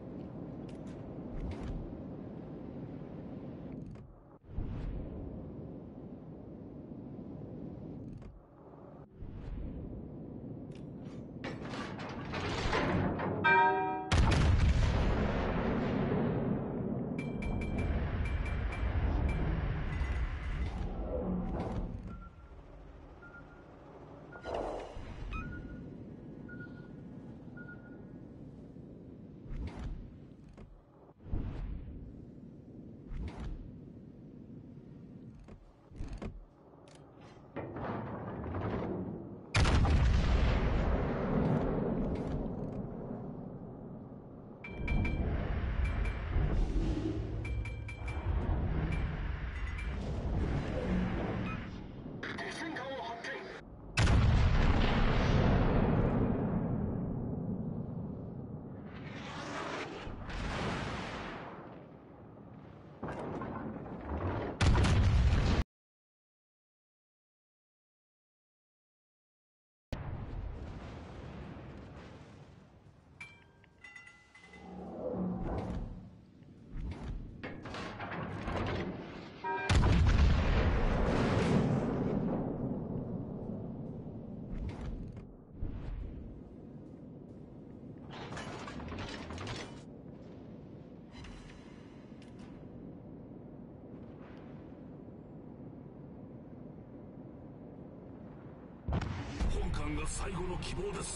最後の希望です。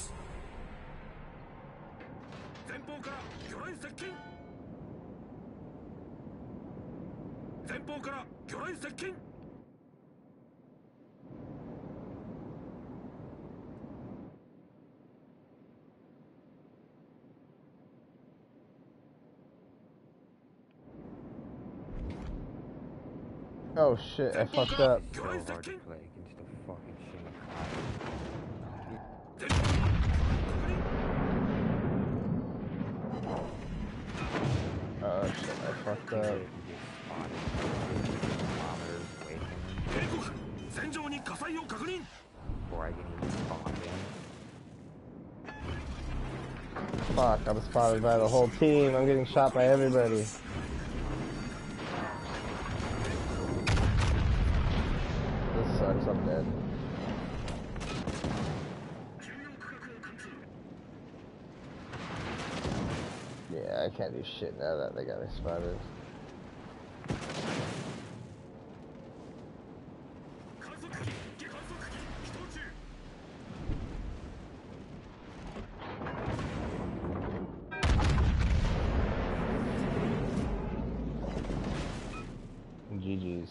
前方から魚雷接近。前方から魚雷接近。 Oh shit, I fucked up. So hard to play against the fucking Oh shit, I fucked up. Before I can even spawn in. Fuck, I'm spotted by the whole team. I'm getting shot by everybody. This sucks, I'm dead. Yeah, I can't do shit now that they got me spotted. G G's.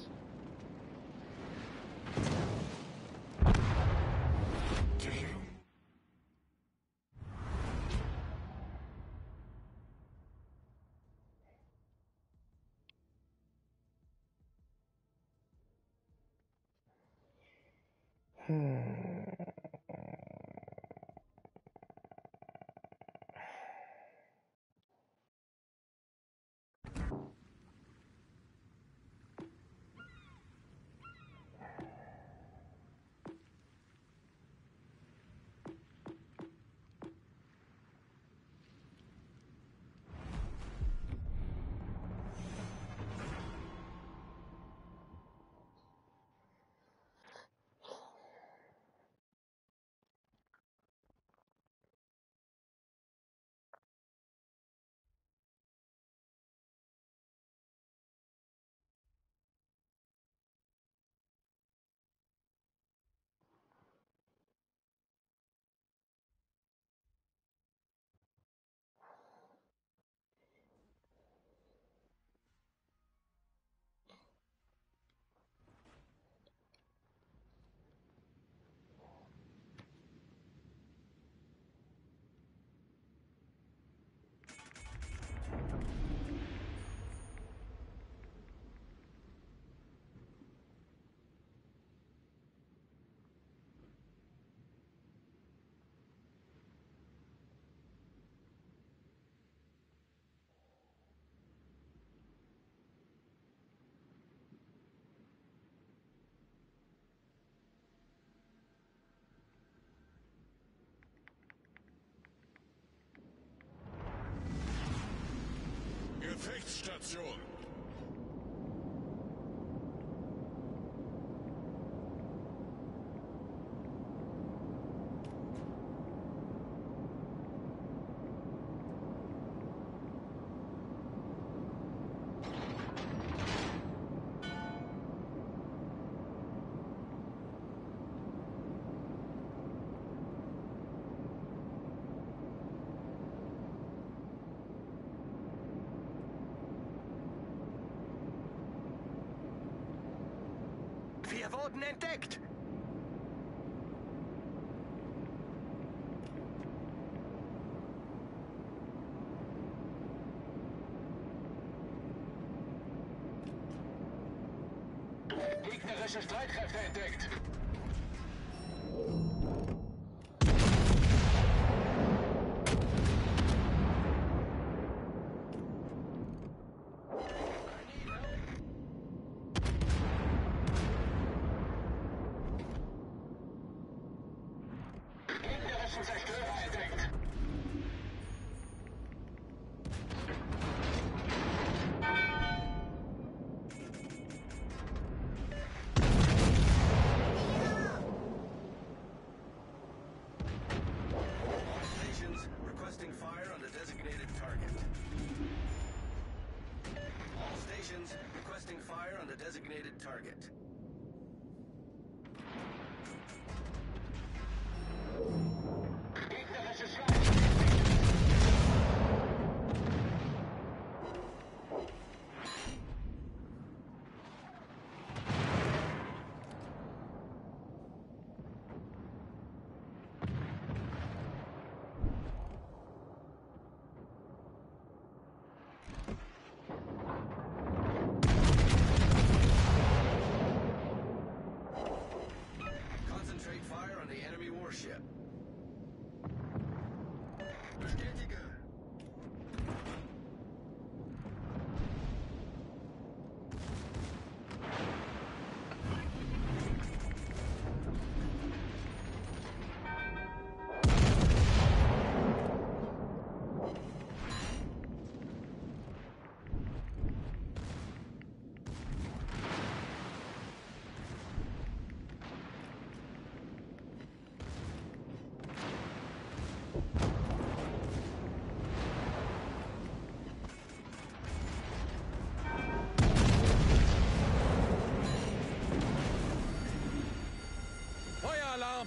Gefechtsstation. Wir wurden entdeckt! Gegnerische Streitkräfte entdeckt! Gegnerischen Zerstörer entdeckt! Stations requesting fire on the designated target. All stations requesting fire on the designated target. Gegnerische Schlacht! Concentrate fire on the enemy warship. Bestätige. Feueralarm!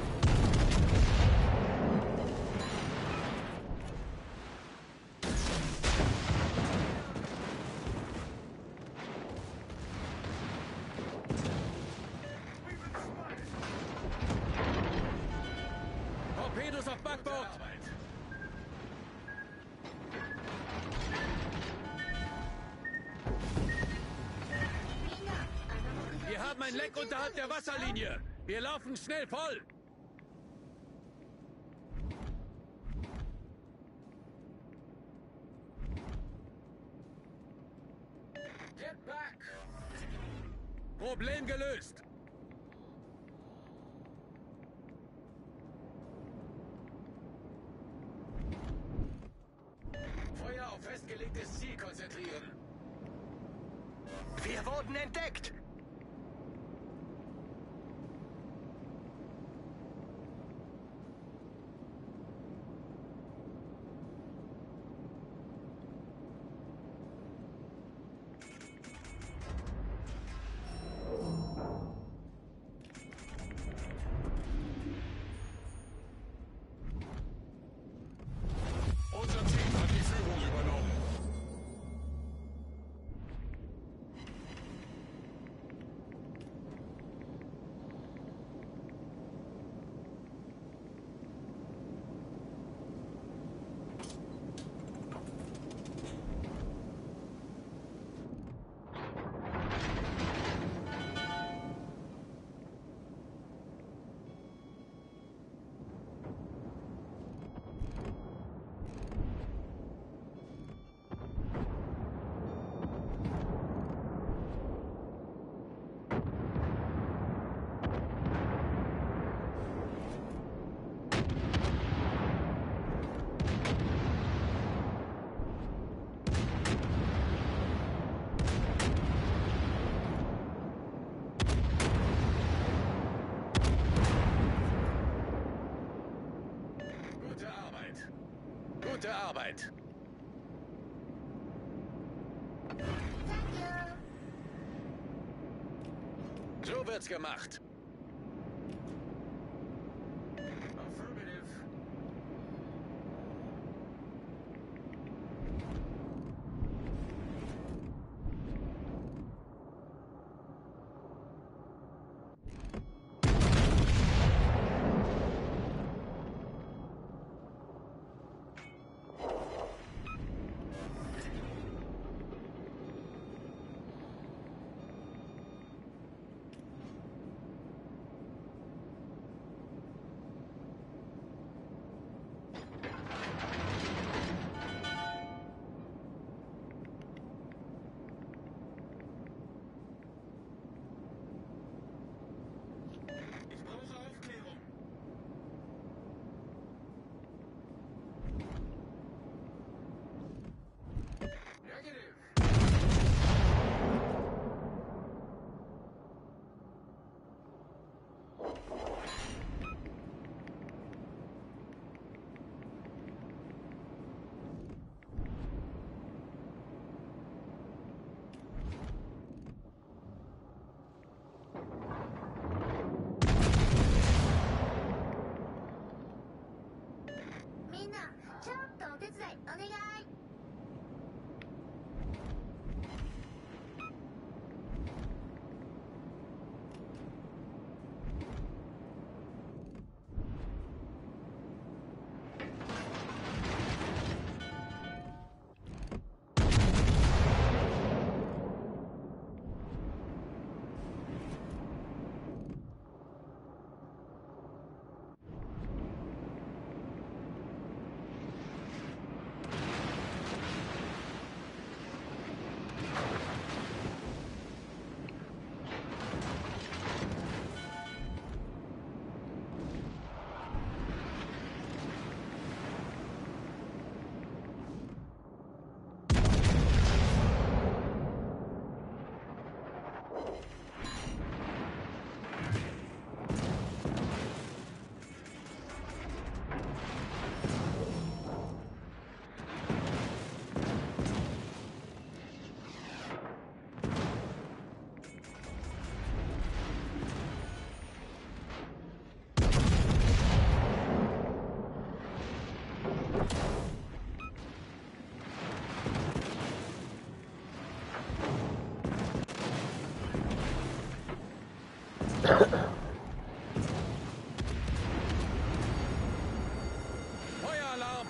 Torpedos auf Backbord! Wir haben ein Leck unterhalb der Wasserlinie. Wir laufen schnell voll. Get back! Problem gelöst. Feuer auf festgelegtes Ziel konzentrieren. Wir wurden entdeckt! Unser Team hat die Führung übernommen. Gute Arbeit. So wird's gemacht. Affirmative. Ich brauche Aufklärung. Negative. みんなちょっとお手伝いお願い。 Feueralarm!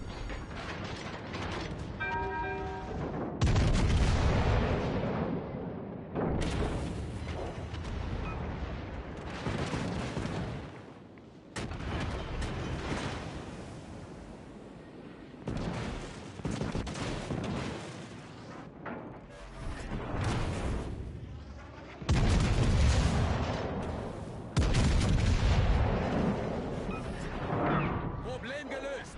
Problem gelöst.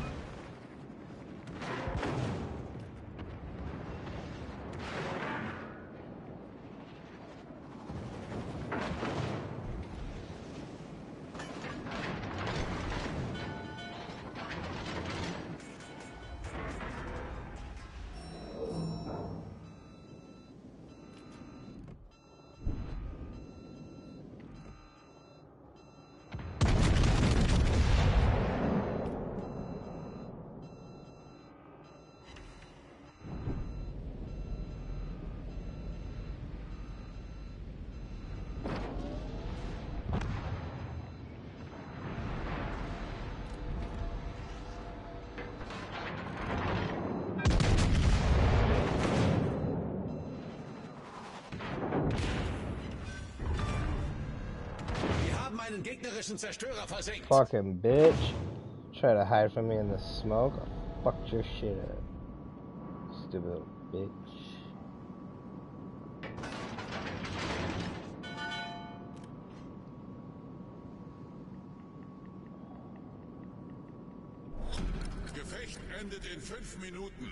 Wir haben einen gegnerischen Zerstörer versenkt. Fucking bitch. Try to hide from me in the smoke. I fucked your shit up. Stupid little bitch. Gefecht endet in fünf Minuten.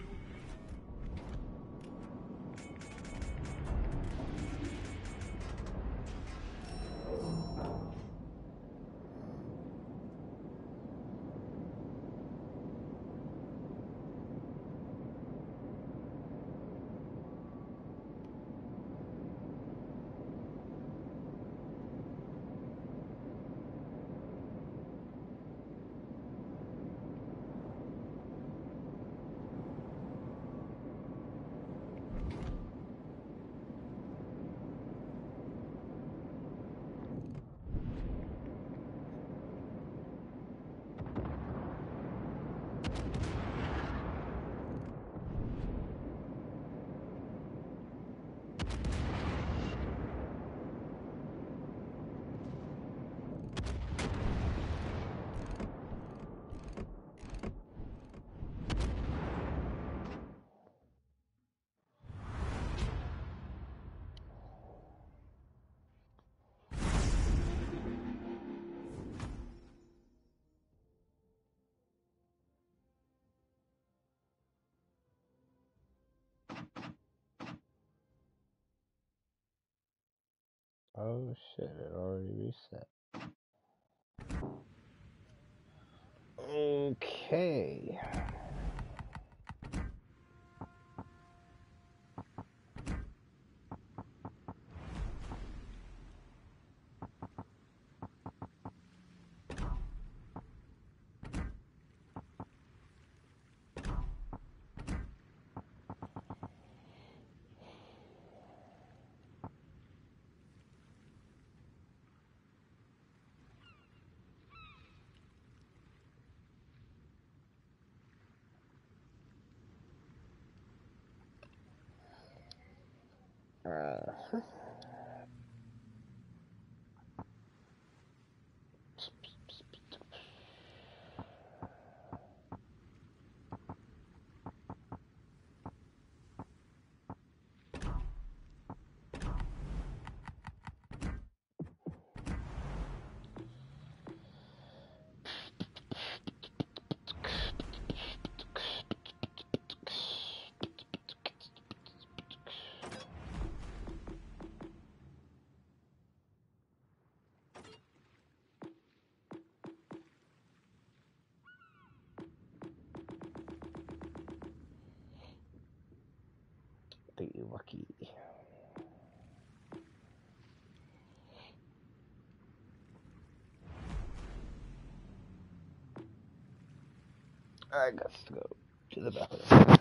Oh shit, it already reset. Okay. Uh, the lucky. I got to go to the bathroom.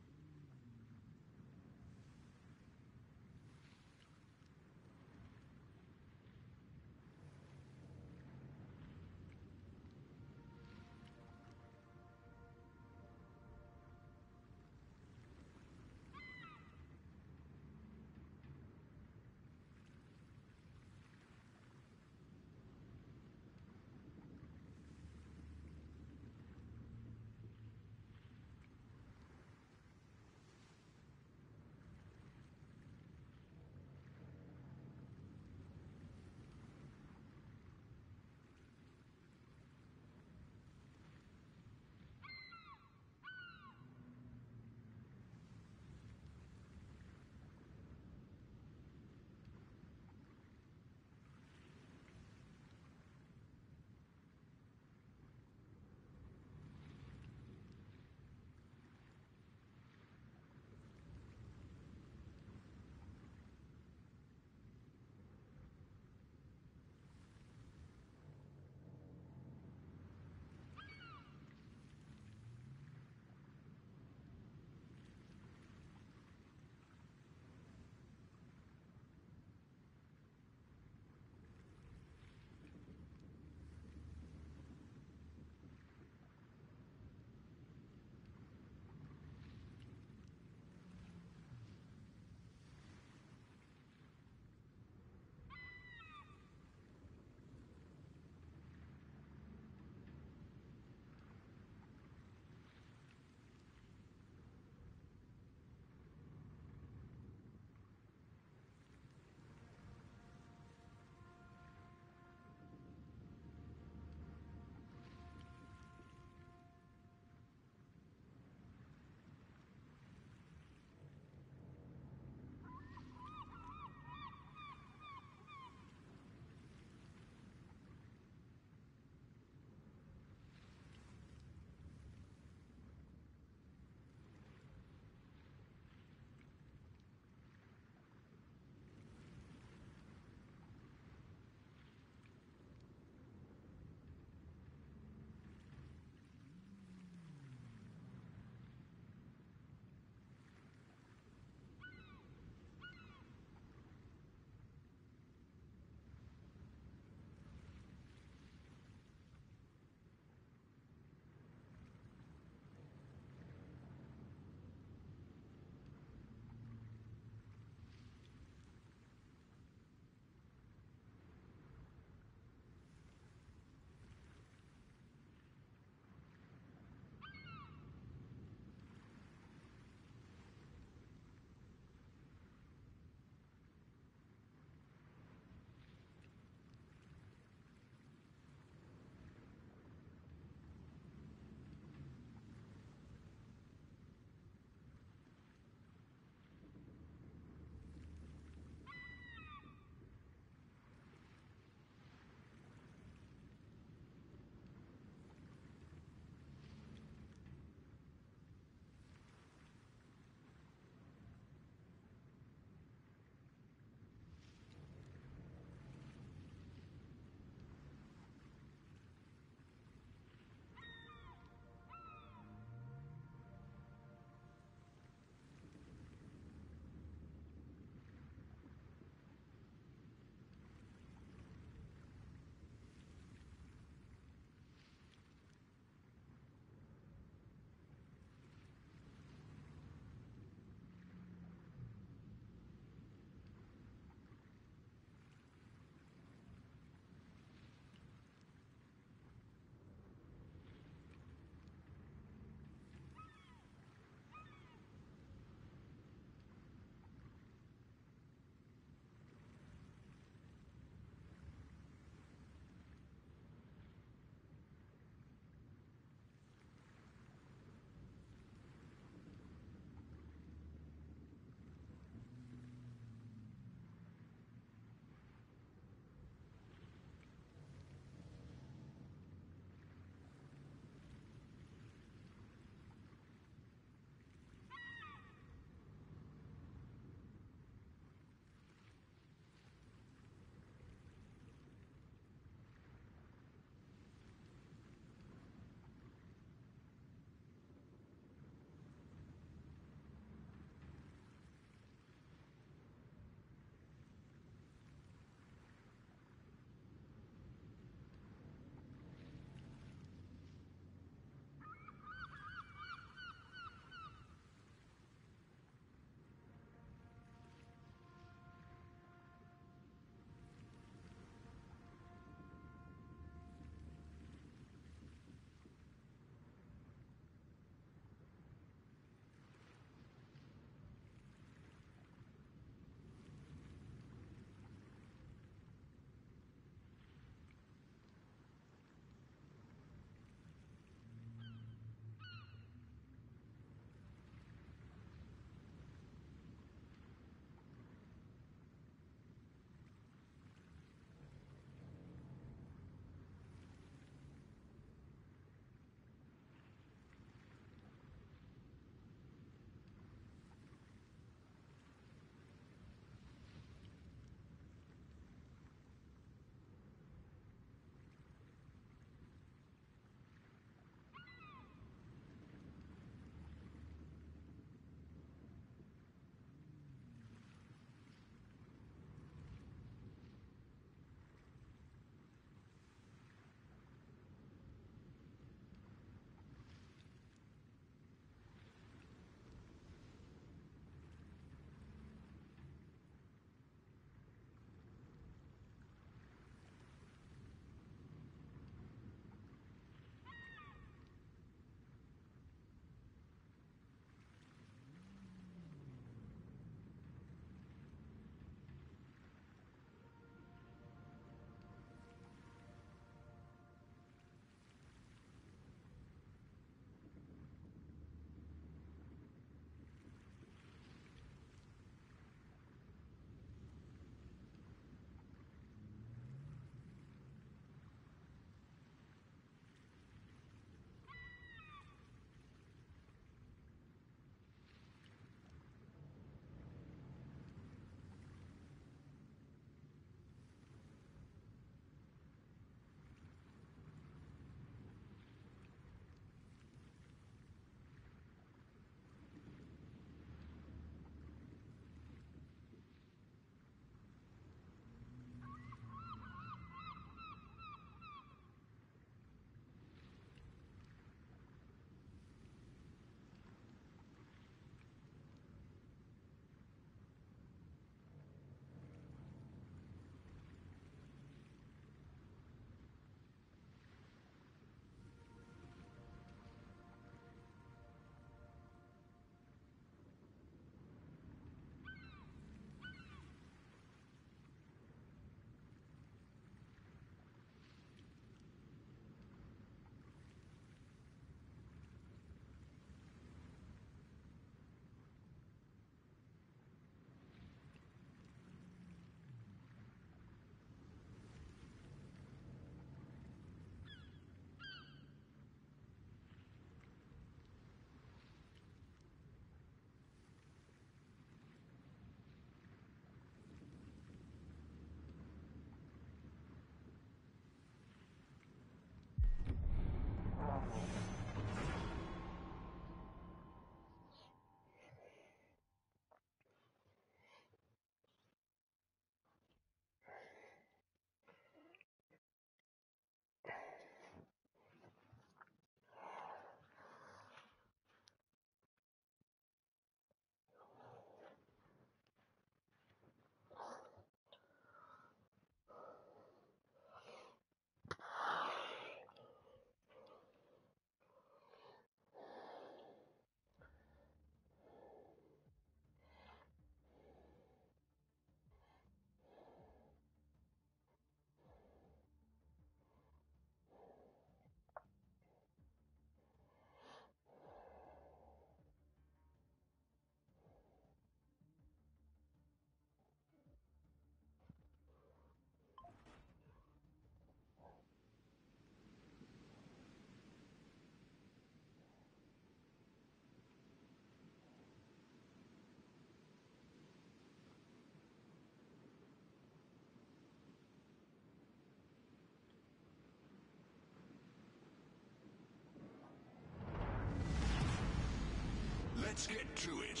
Let's get to it.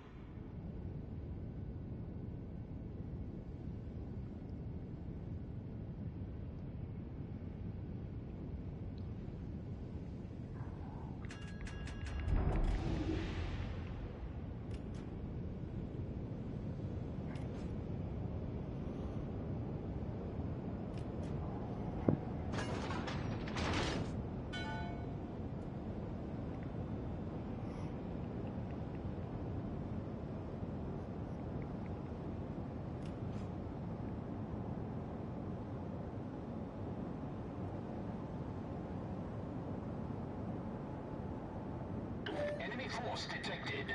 Enemy force detected.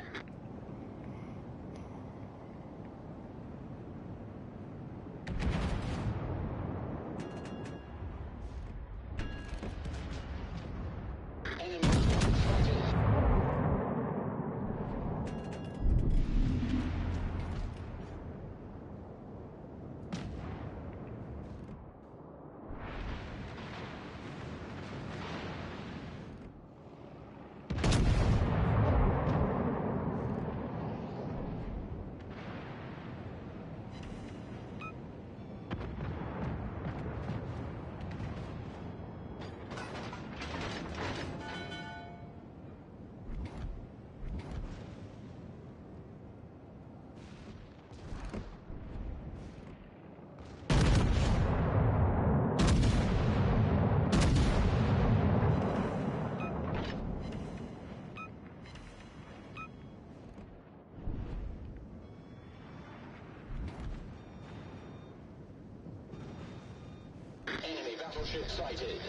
Enemy force spotted. Enemy battleship sighted.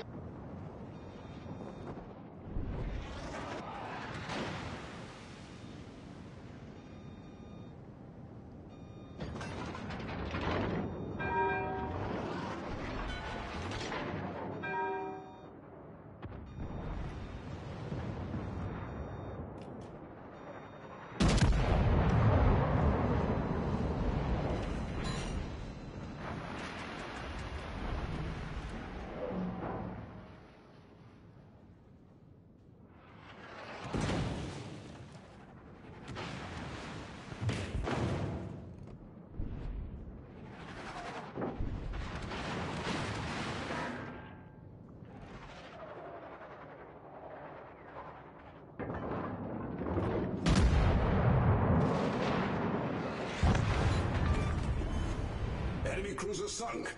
Enemy cruiser sunk.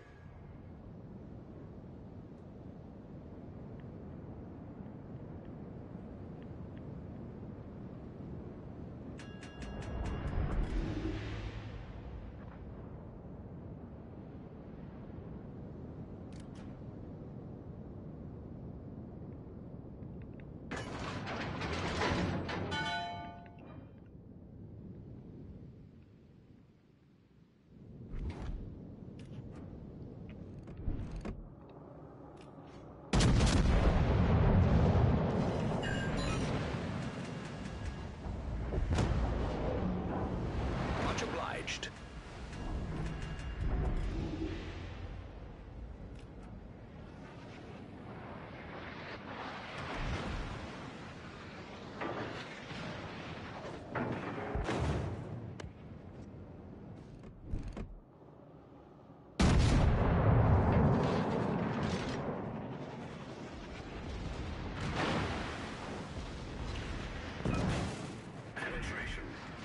Much obliged. Penetration.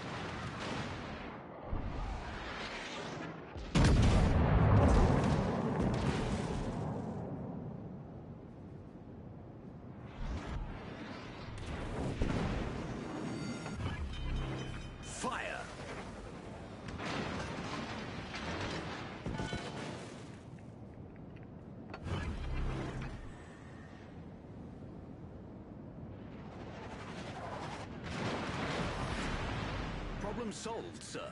Fire! Problem solved, sir.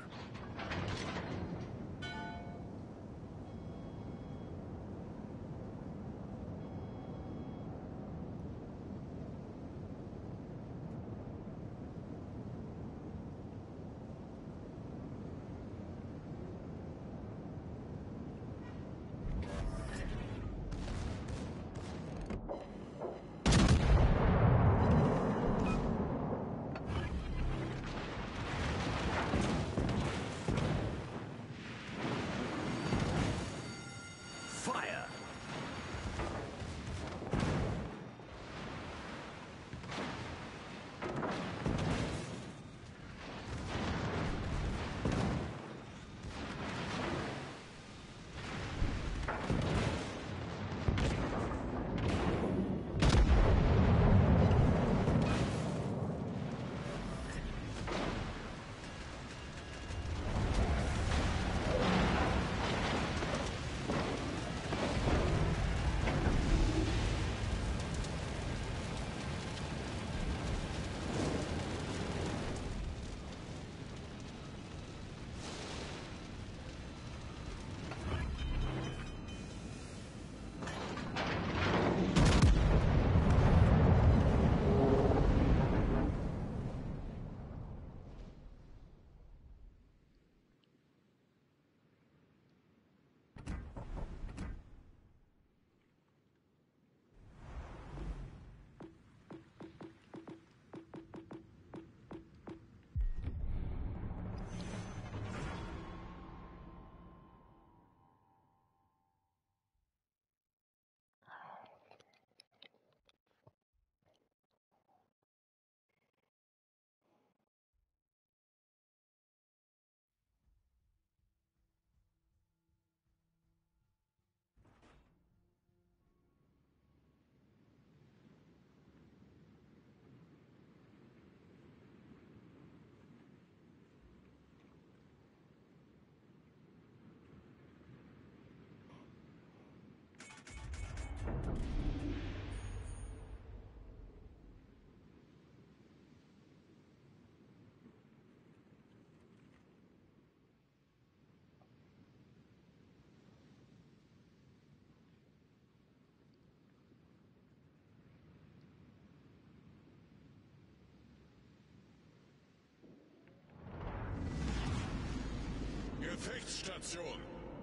Station.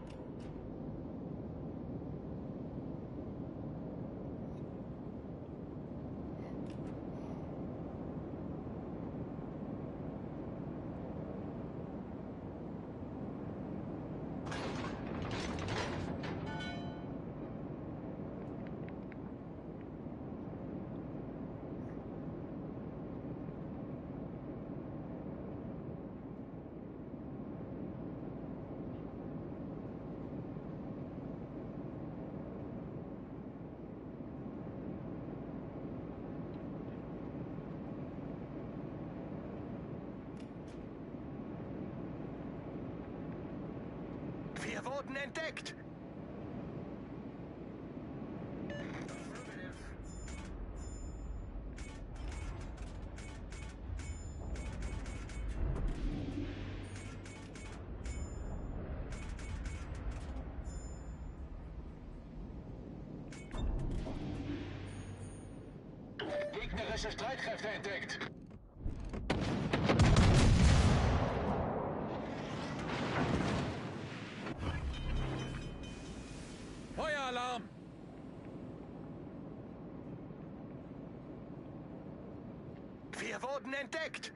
Wir wurden entdeckt! Gegnerische Streitkräfte entdeckt. Feueralarm! Wir wurden entdeckt!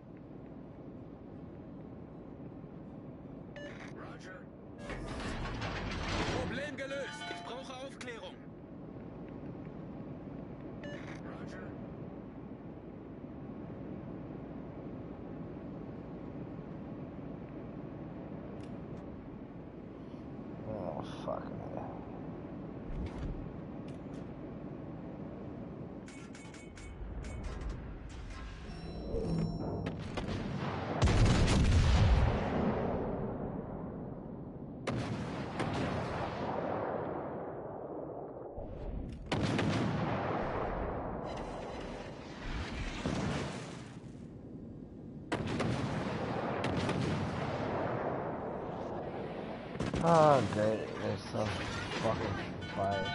Roger. Problem gelöst! Ich brauche Aufklärung. Roger. Oh, fucking hell. Oh, great. There's some fucking fire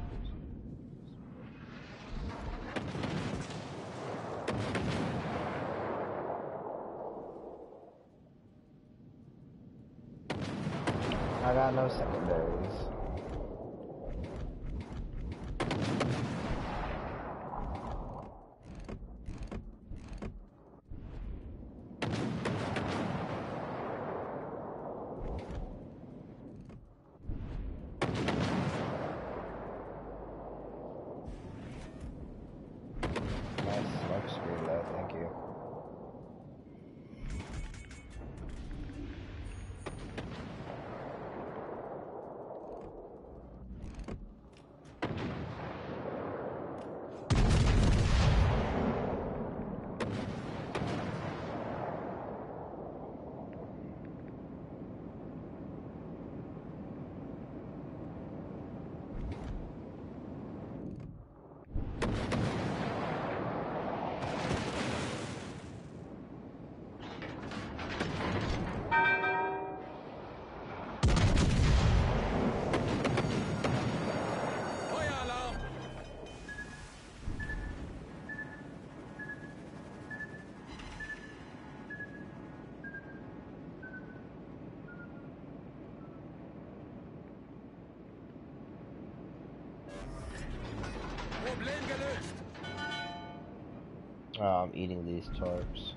starters. I got no secondaries. Nice smoke screen though, thank you. Feueralarm! Problem gelöst! Oh, I'm eating these torps.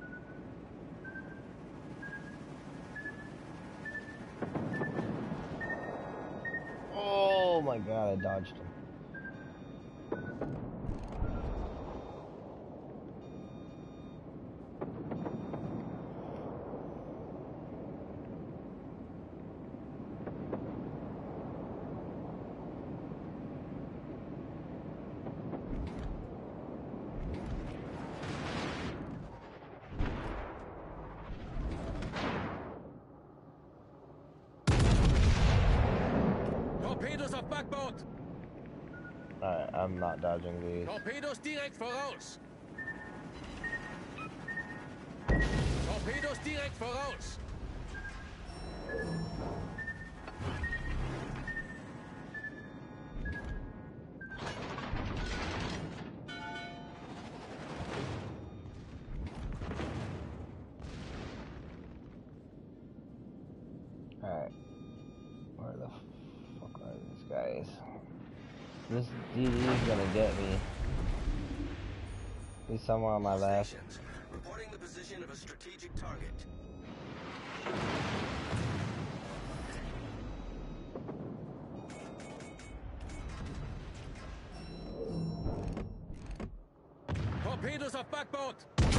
Oh my god, I dodged him. Torpedos auf Backbord! Alright, I'm not dodging these. Torpedos direkt voraus! Torpedos direkt voraus! Alright. guys. This D D is gonna get me. He's somewhere on my left. Stations. Reporting the position of a strategic target. Torpedos auf Backbord!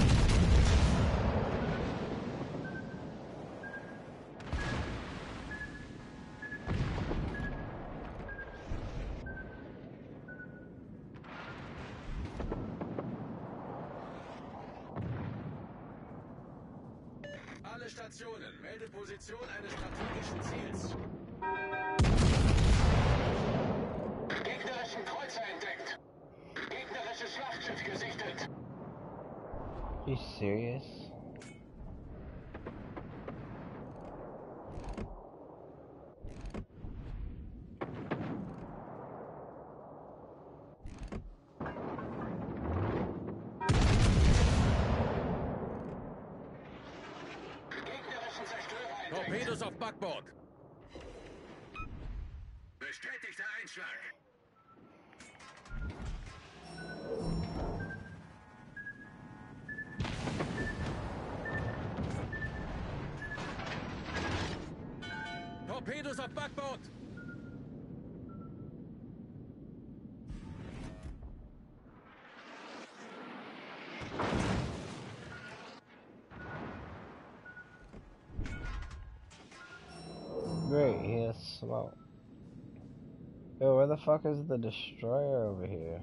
Alle Stationen, melde Position eines strategischen Ziels. Gegnerischen Kreuzer entdeckt. Gegnerisches Schlachtschiff gesichtet. You serious? Gegnerischen Zerstörer entdeckt. Torpedos auf Backbord! Bestätigter Einschlag. Torpedos auf Backbord! Great, he has smoke. Yo, where the fuck is the destroyer over here?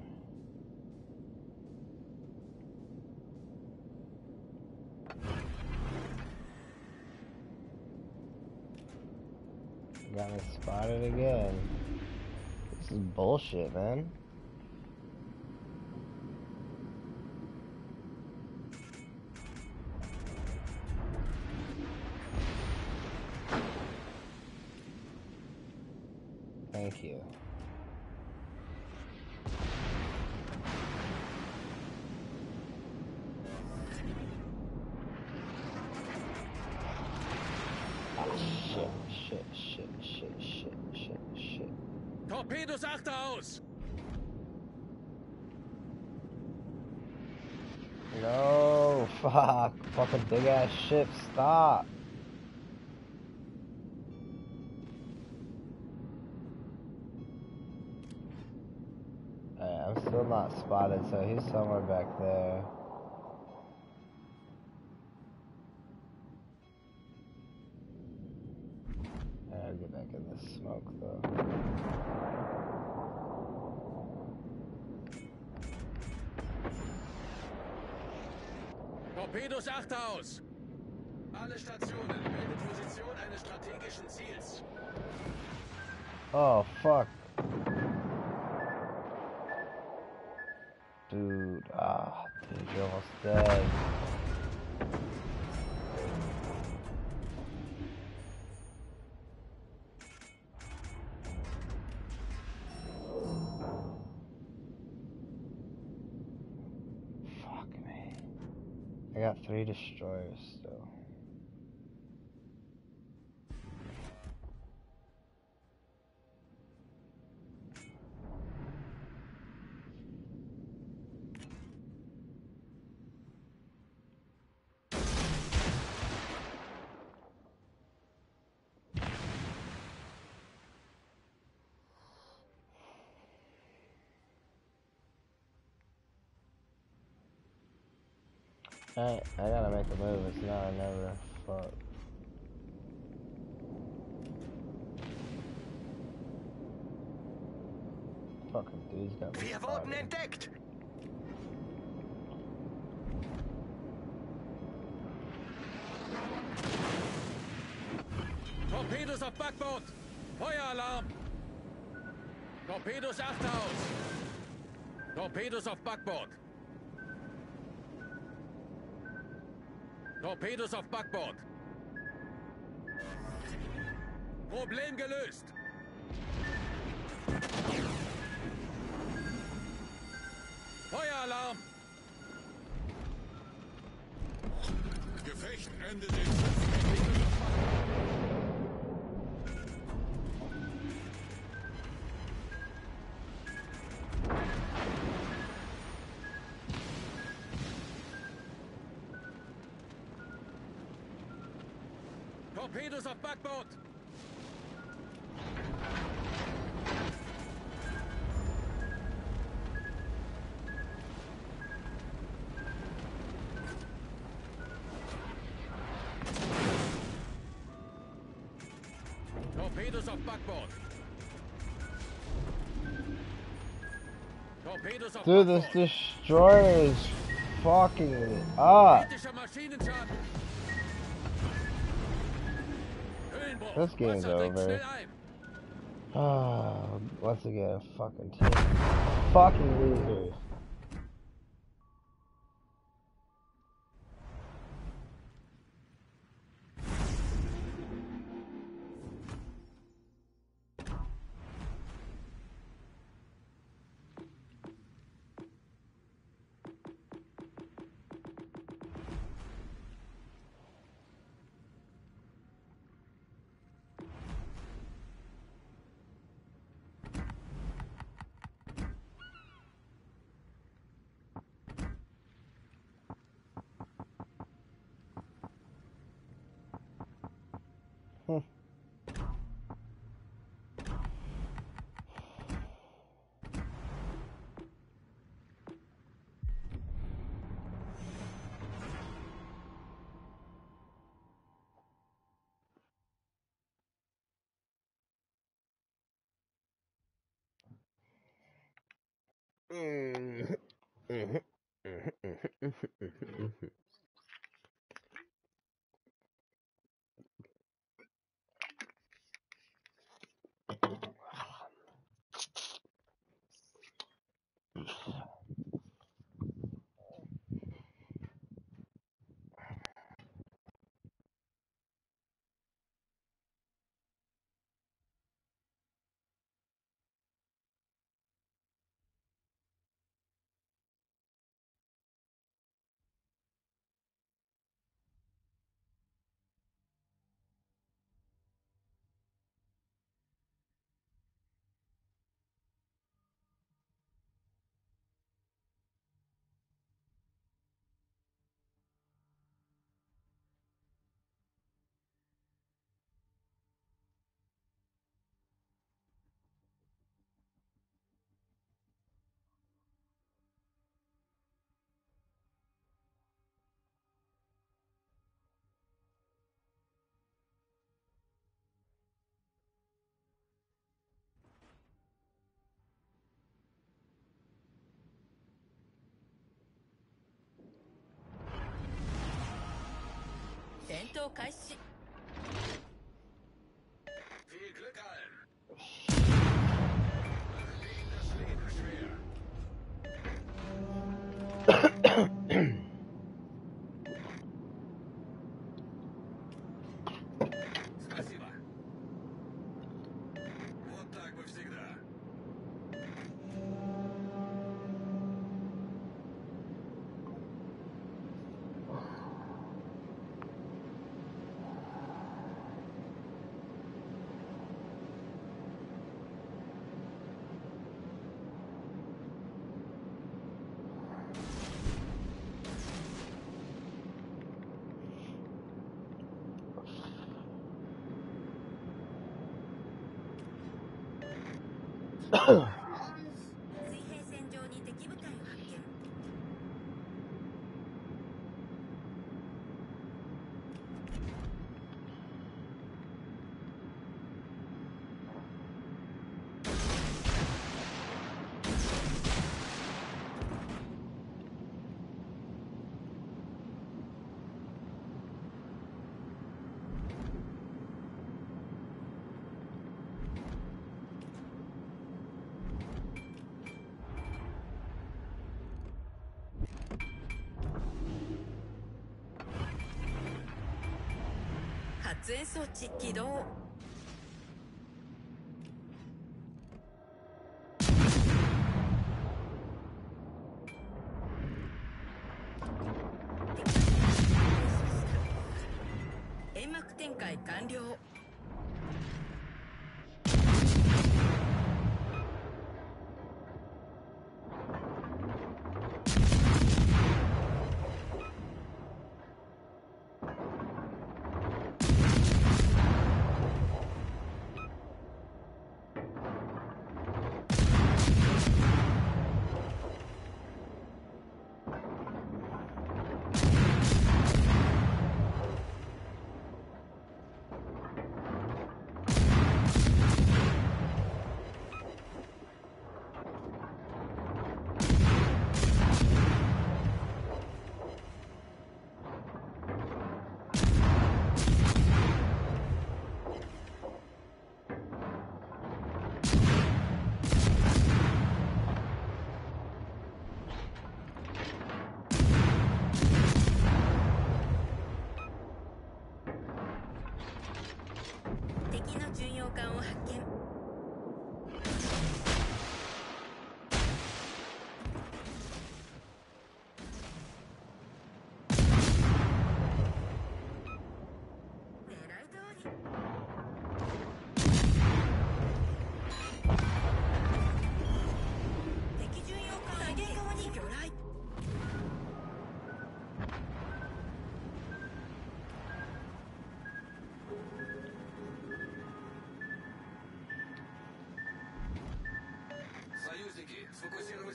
Got me spotted again. This is bullshit, man. Thank you. Shit, shit, shit, shit, shit, shit, shit. Torpedos achter aus! No, fuck. Fucking big ass ship, stop. Alright, I'm still not spotted, so he's somewhere back there. I'll get back in the smoke though. Torpedos achter aus! Alle Stationen, melde Position eines strategischen Ziels. Oh, fuck. Dude, ah, dude, you're almost dead. Fuck me. I got three destroyers still. I, I gotta make a move, it's now or never. Fuck. Fucking dude's got me Wir wurden spotted. entdeckt. Torpedos auf Backbord! Feueralarm! Torpedos achter aus! Torpedos auf Backbord! Torpedos auf Backbord! Problem gelöst! Feueralarm! Gefecht endet in fünf Minuten. Torpedos auf Backbord! Torpedos auf Backbord! Torpedos auf Dude, this Backbord! destroyer is fucking me up. Kritischer Maschinenschaden! Höhenbruch! This game's Wasser dringt over. schnell ein! Ah, once again, fucking team. Fucking losers. Mm. Mhm. Mhm. Mhm. Mhm. Viel Glück allen. Machen wir ihnen das Leben schwer. Спасибо. Вот так бы всегда.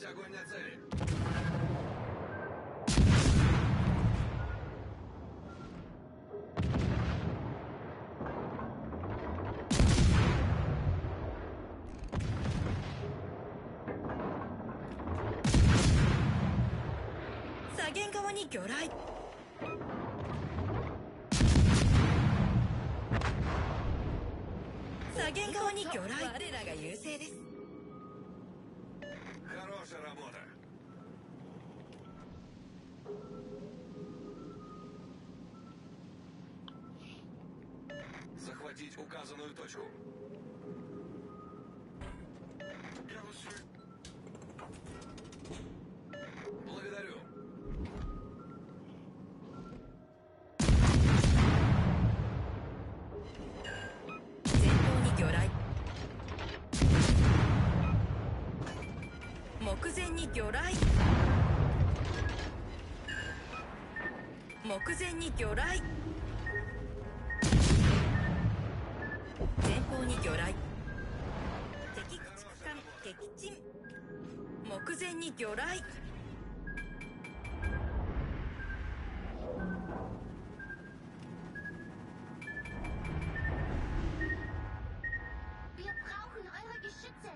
огонь на цели. 魚雷。左舷側に魚雷。我らが優勢です。 Хорошая работа. Захватить указанную точку. Благодарю. 魚雷。目前に魚雷。前方に魚雷。敵駆逐艦撃沈。目前に魚雷。 Wir brauchen eure Geschütze.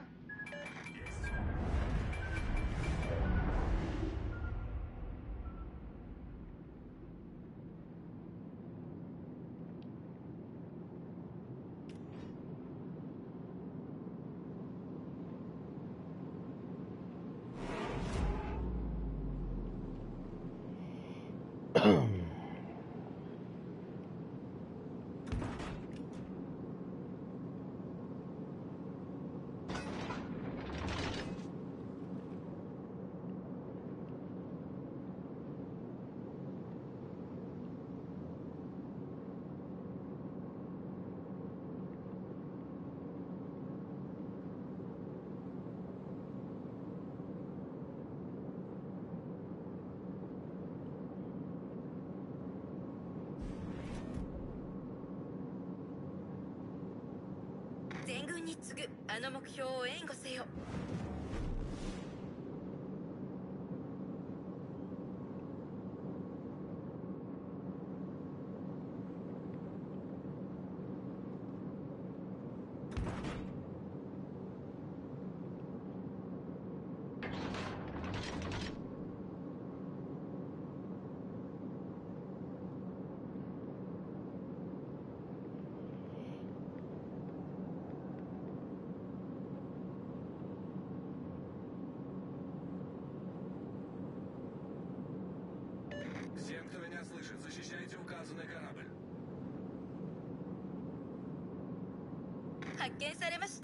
全軍に次ぐあの目標を援護せよ。 Всем, кто меня слышит, защищайте указанный корабль. 発見されました。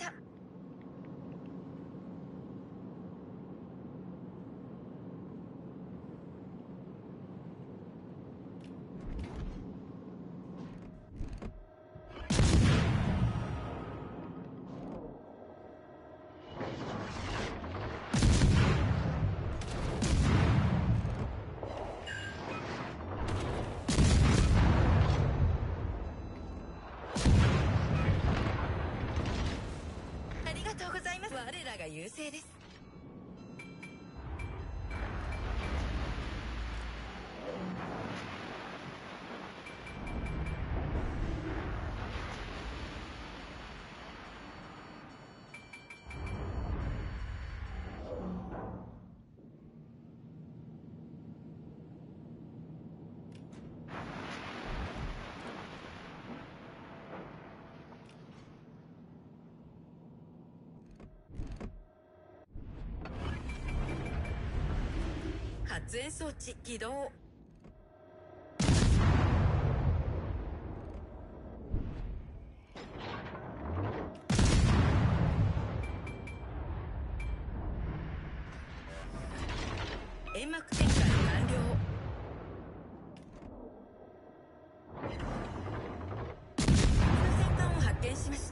我らが優勢です。発煙装置起動。煙幕展開完了。戦艦を発見しました。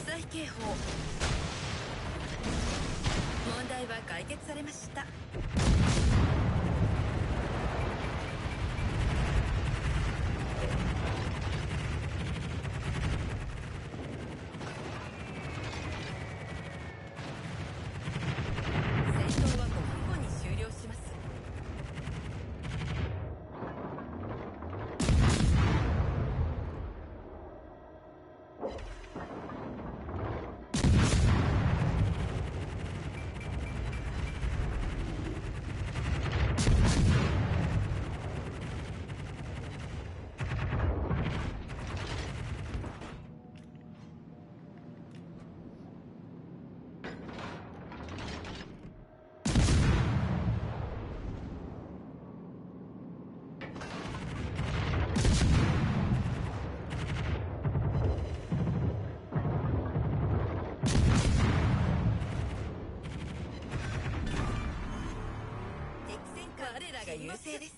災警報。問題は解決されました。戦闘はごふんごに終了します。我らが優勢です。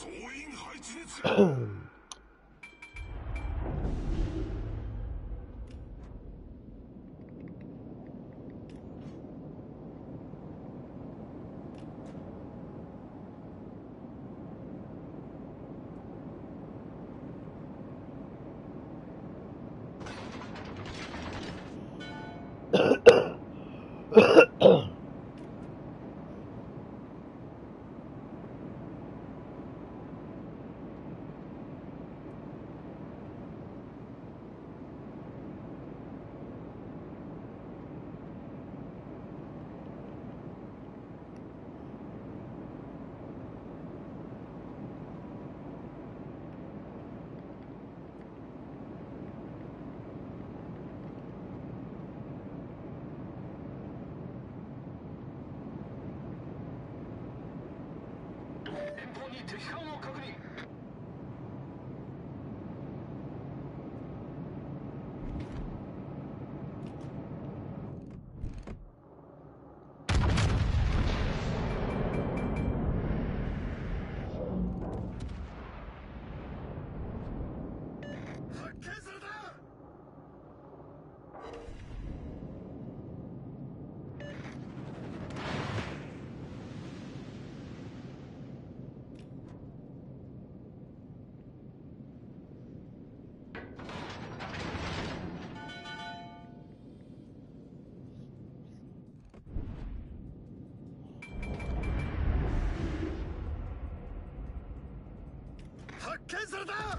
総員配置につ遠方に敵艦を確認。 発見された。発見された。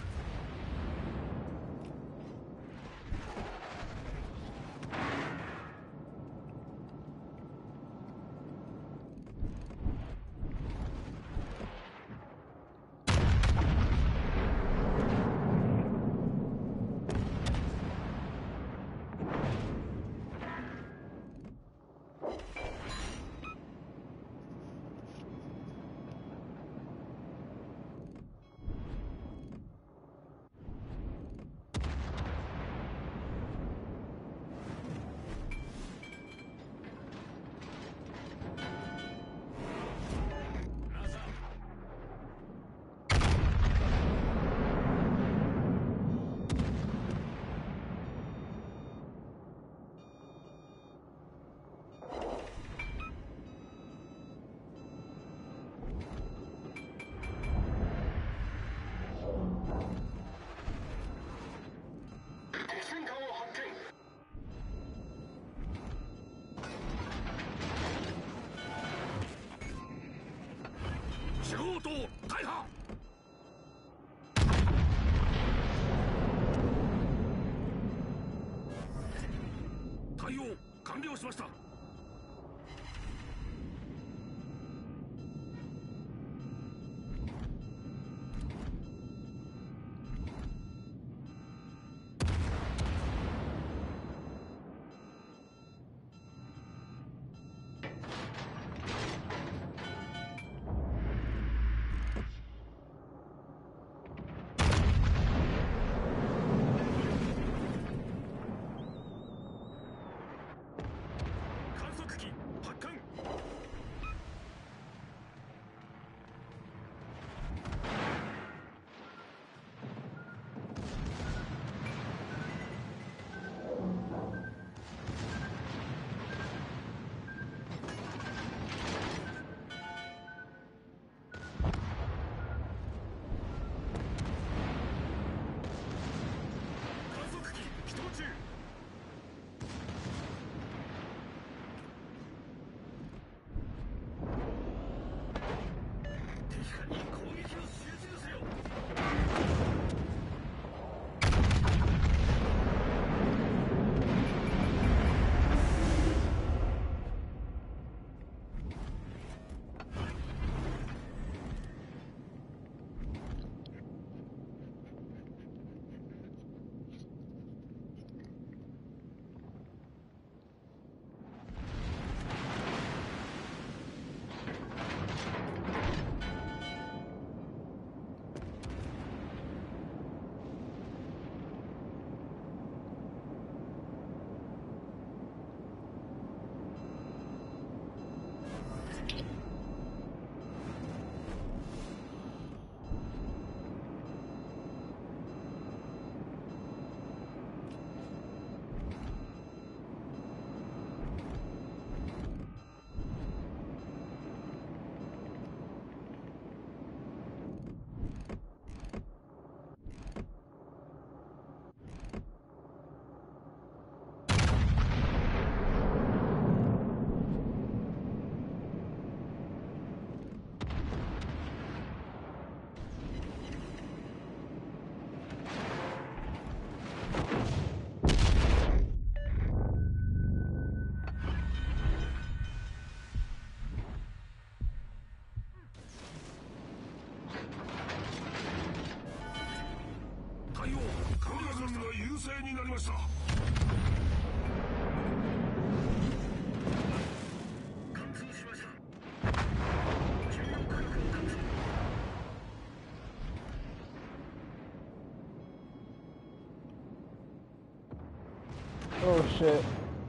敵戦艦を発見。 司法塔大破。対応完了しました。観測機発艦。観測機起動中。敵艦に攻撃を集中せよ。 Oh shit.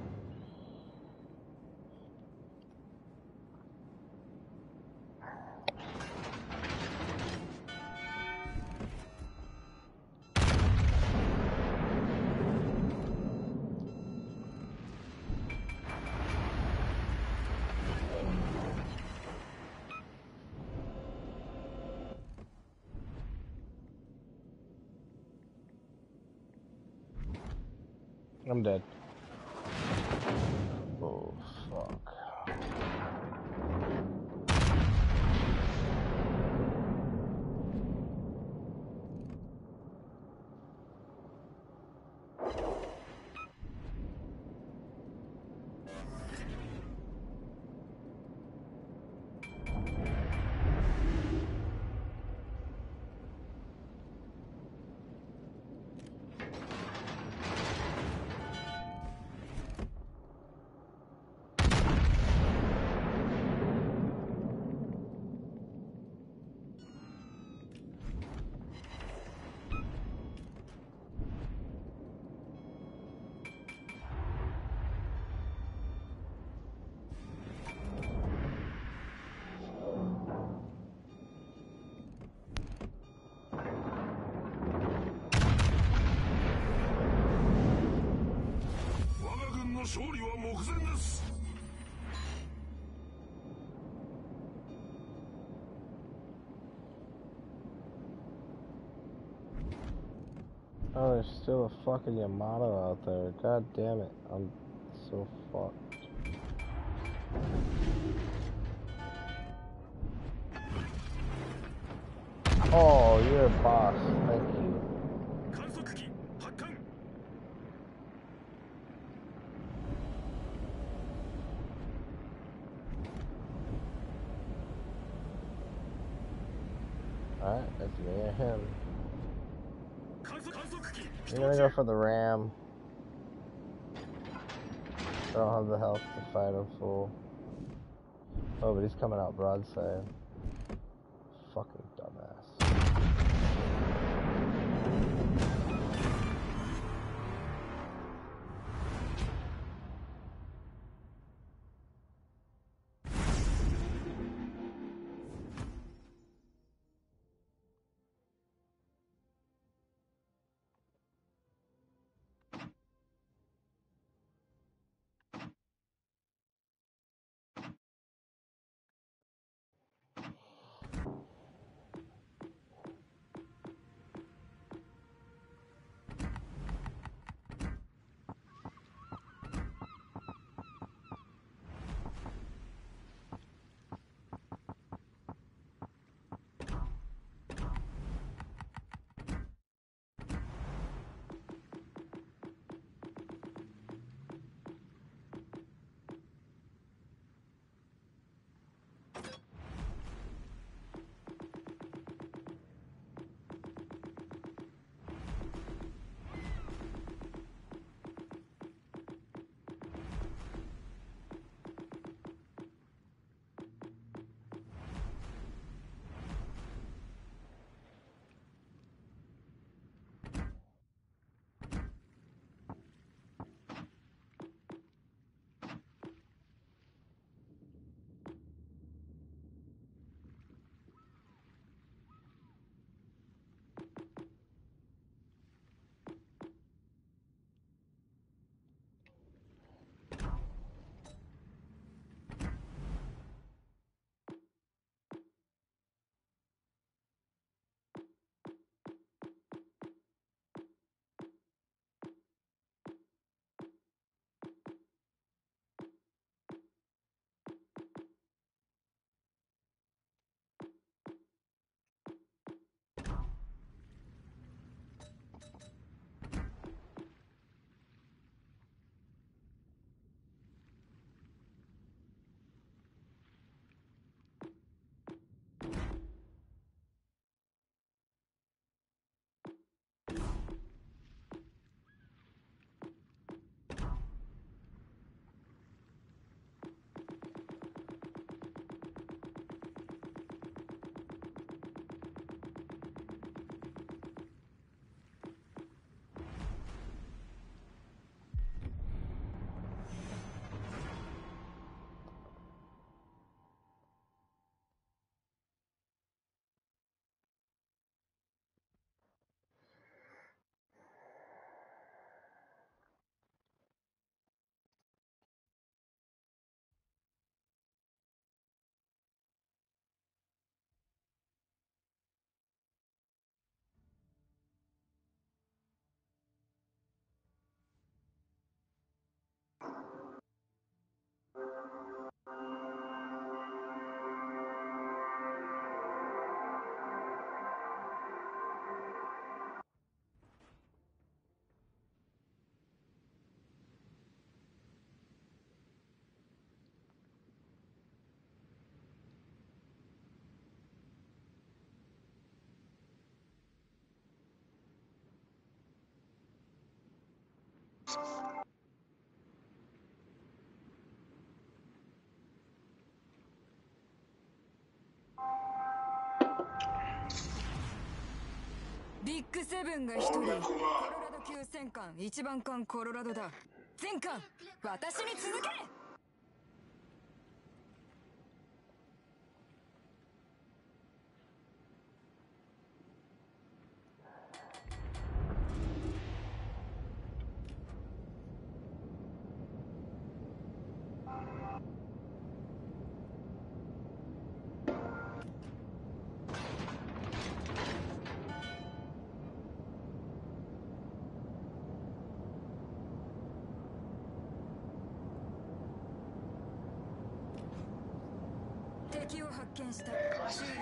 I'm dead. Oh, fuck. Oh, there's still a fucking Yamato out there. God damn it. I'm so fucked. Oh, you're a boss. Thank you. Alright, that's me or him. I'm gonna go for the ram. I don't have the health to fight him full. Oh, but he's coming out broadside. Fucking dumbass. ビッグセブンが一人、コロラド級戦艦一番艦コロラドだ。全艦私に続け。敵を発見した。注意。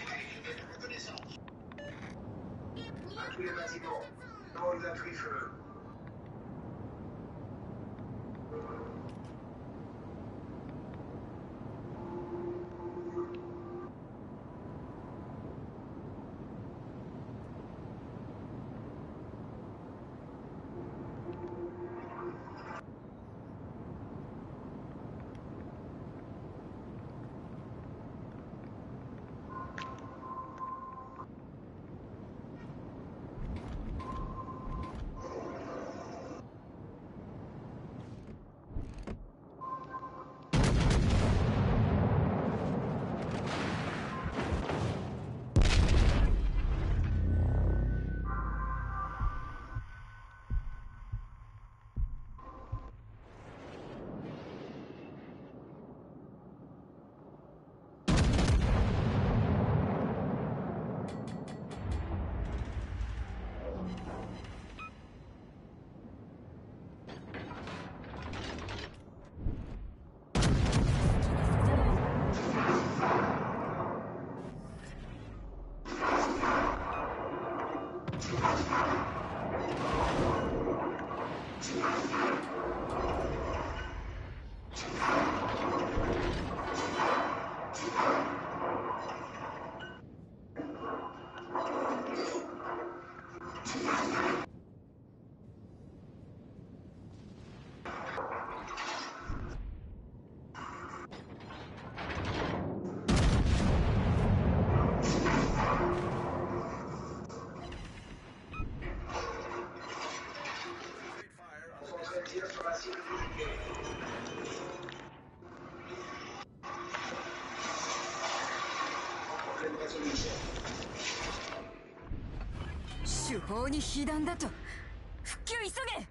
手法に被弾だと。復旧急げ。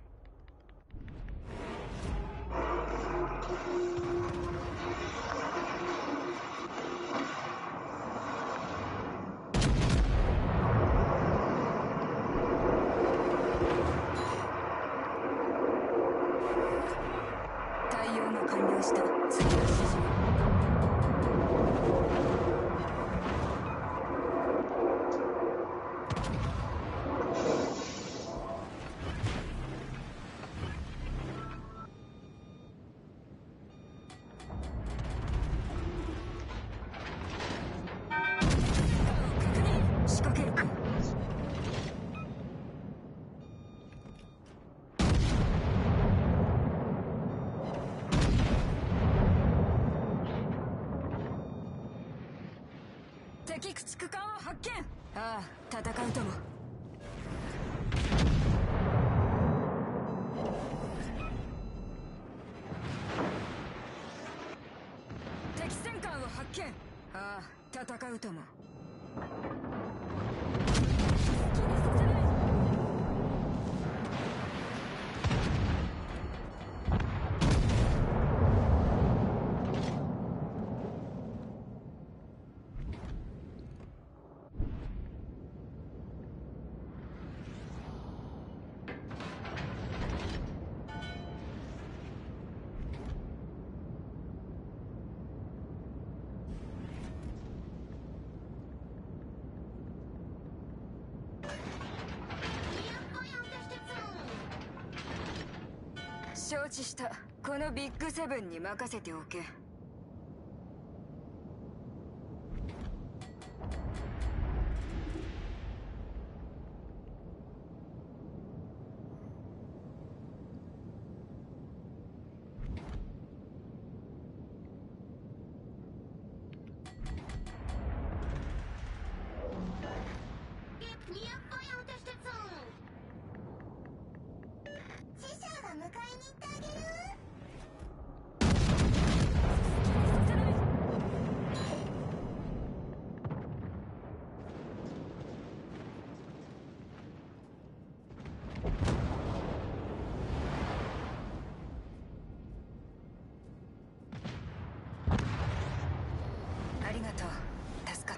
対応が完了した。次の指示。仕掛けるか。敵駆逐艦を発見。ああ、戦うとも。敵戦艦を発見。ああ、戦うとも。承知した。このビッグセブンに任せておけ。 とう。助かった。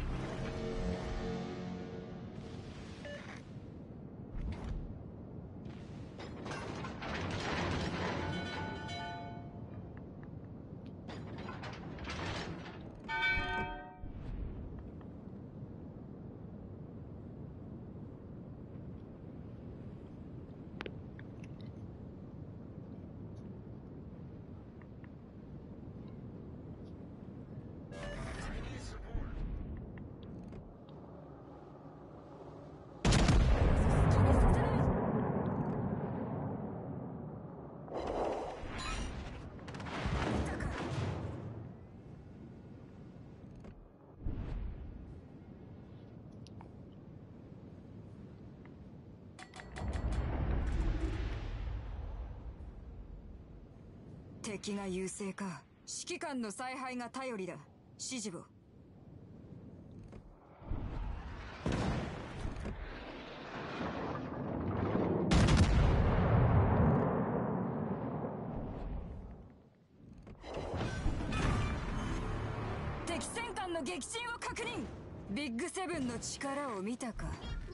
敵が優勢か。指揮官の采配が頼りだ。指示を。敵戦艦の撃沈を確認。ビッグセブンの力を見たか。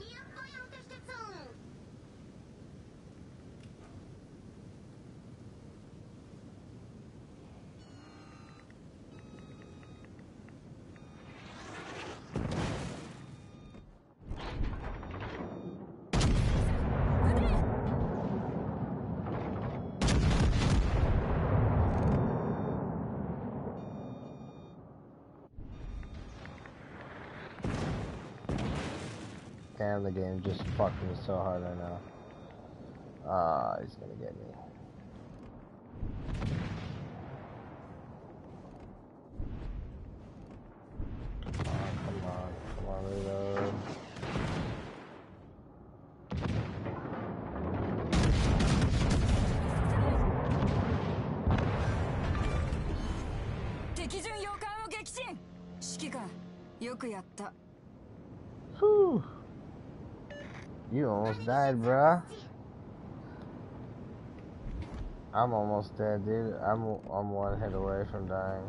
Damn, the game just fucked me so hard right now. Ah, he's gonna get me. Oh, come on, come on, reload. Whew. You almost died, bruh. I'm almost dead, dude. I'm I'm one hit away from dying.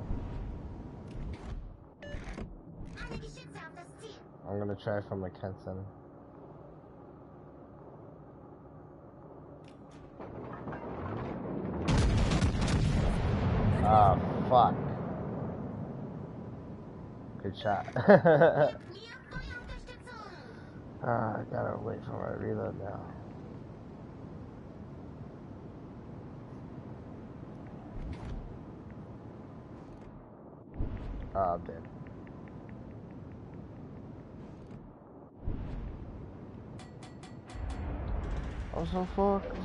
I'm gonna try from McKenson. Ah, fuck. Good shot. Ah, I gotta wait for my reload now. Ah, I'm dead. I'm so fucked.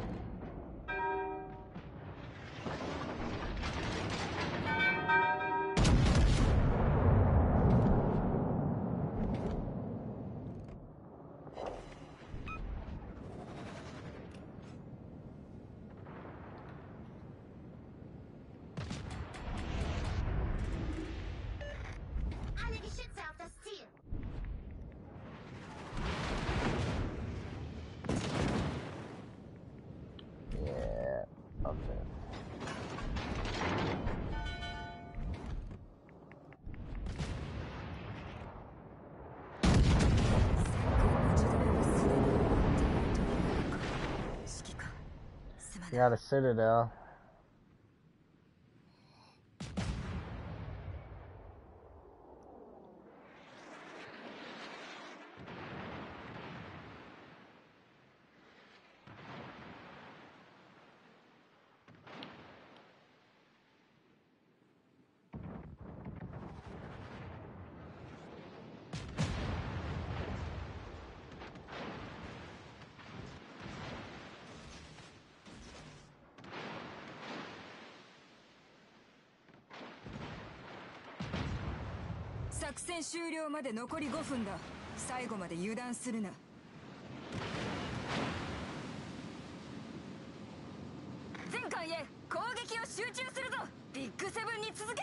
You got a citadel. 作戦終了まで残りごふんだ。最後まで油断するな。全艦へ攻撃を集中するぞ。ビッグセブンに続け。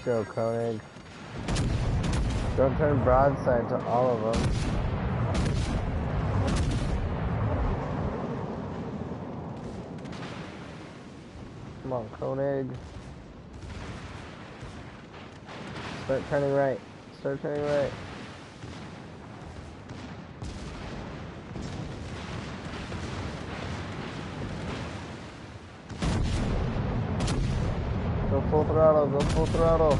go, Koenig. Don't turn broadside to all of them. Come on, Koenig. Start turning right. Start turning right. Go full throttle, go full throttle.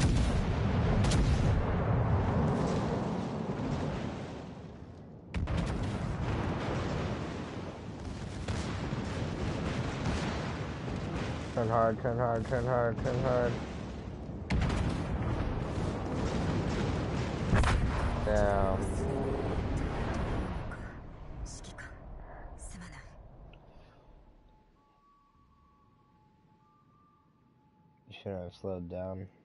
Turn hard, turn hard, turn hard, turn hard. Down. You should have slowed down.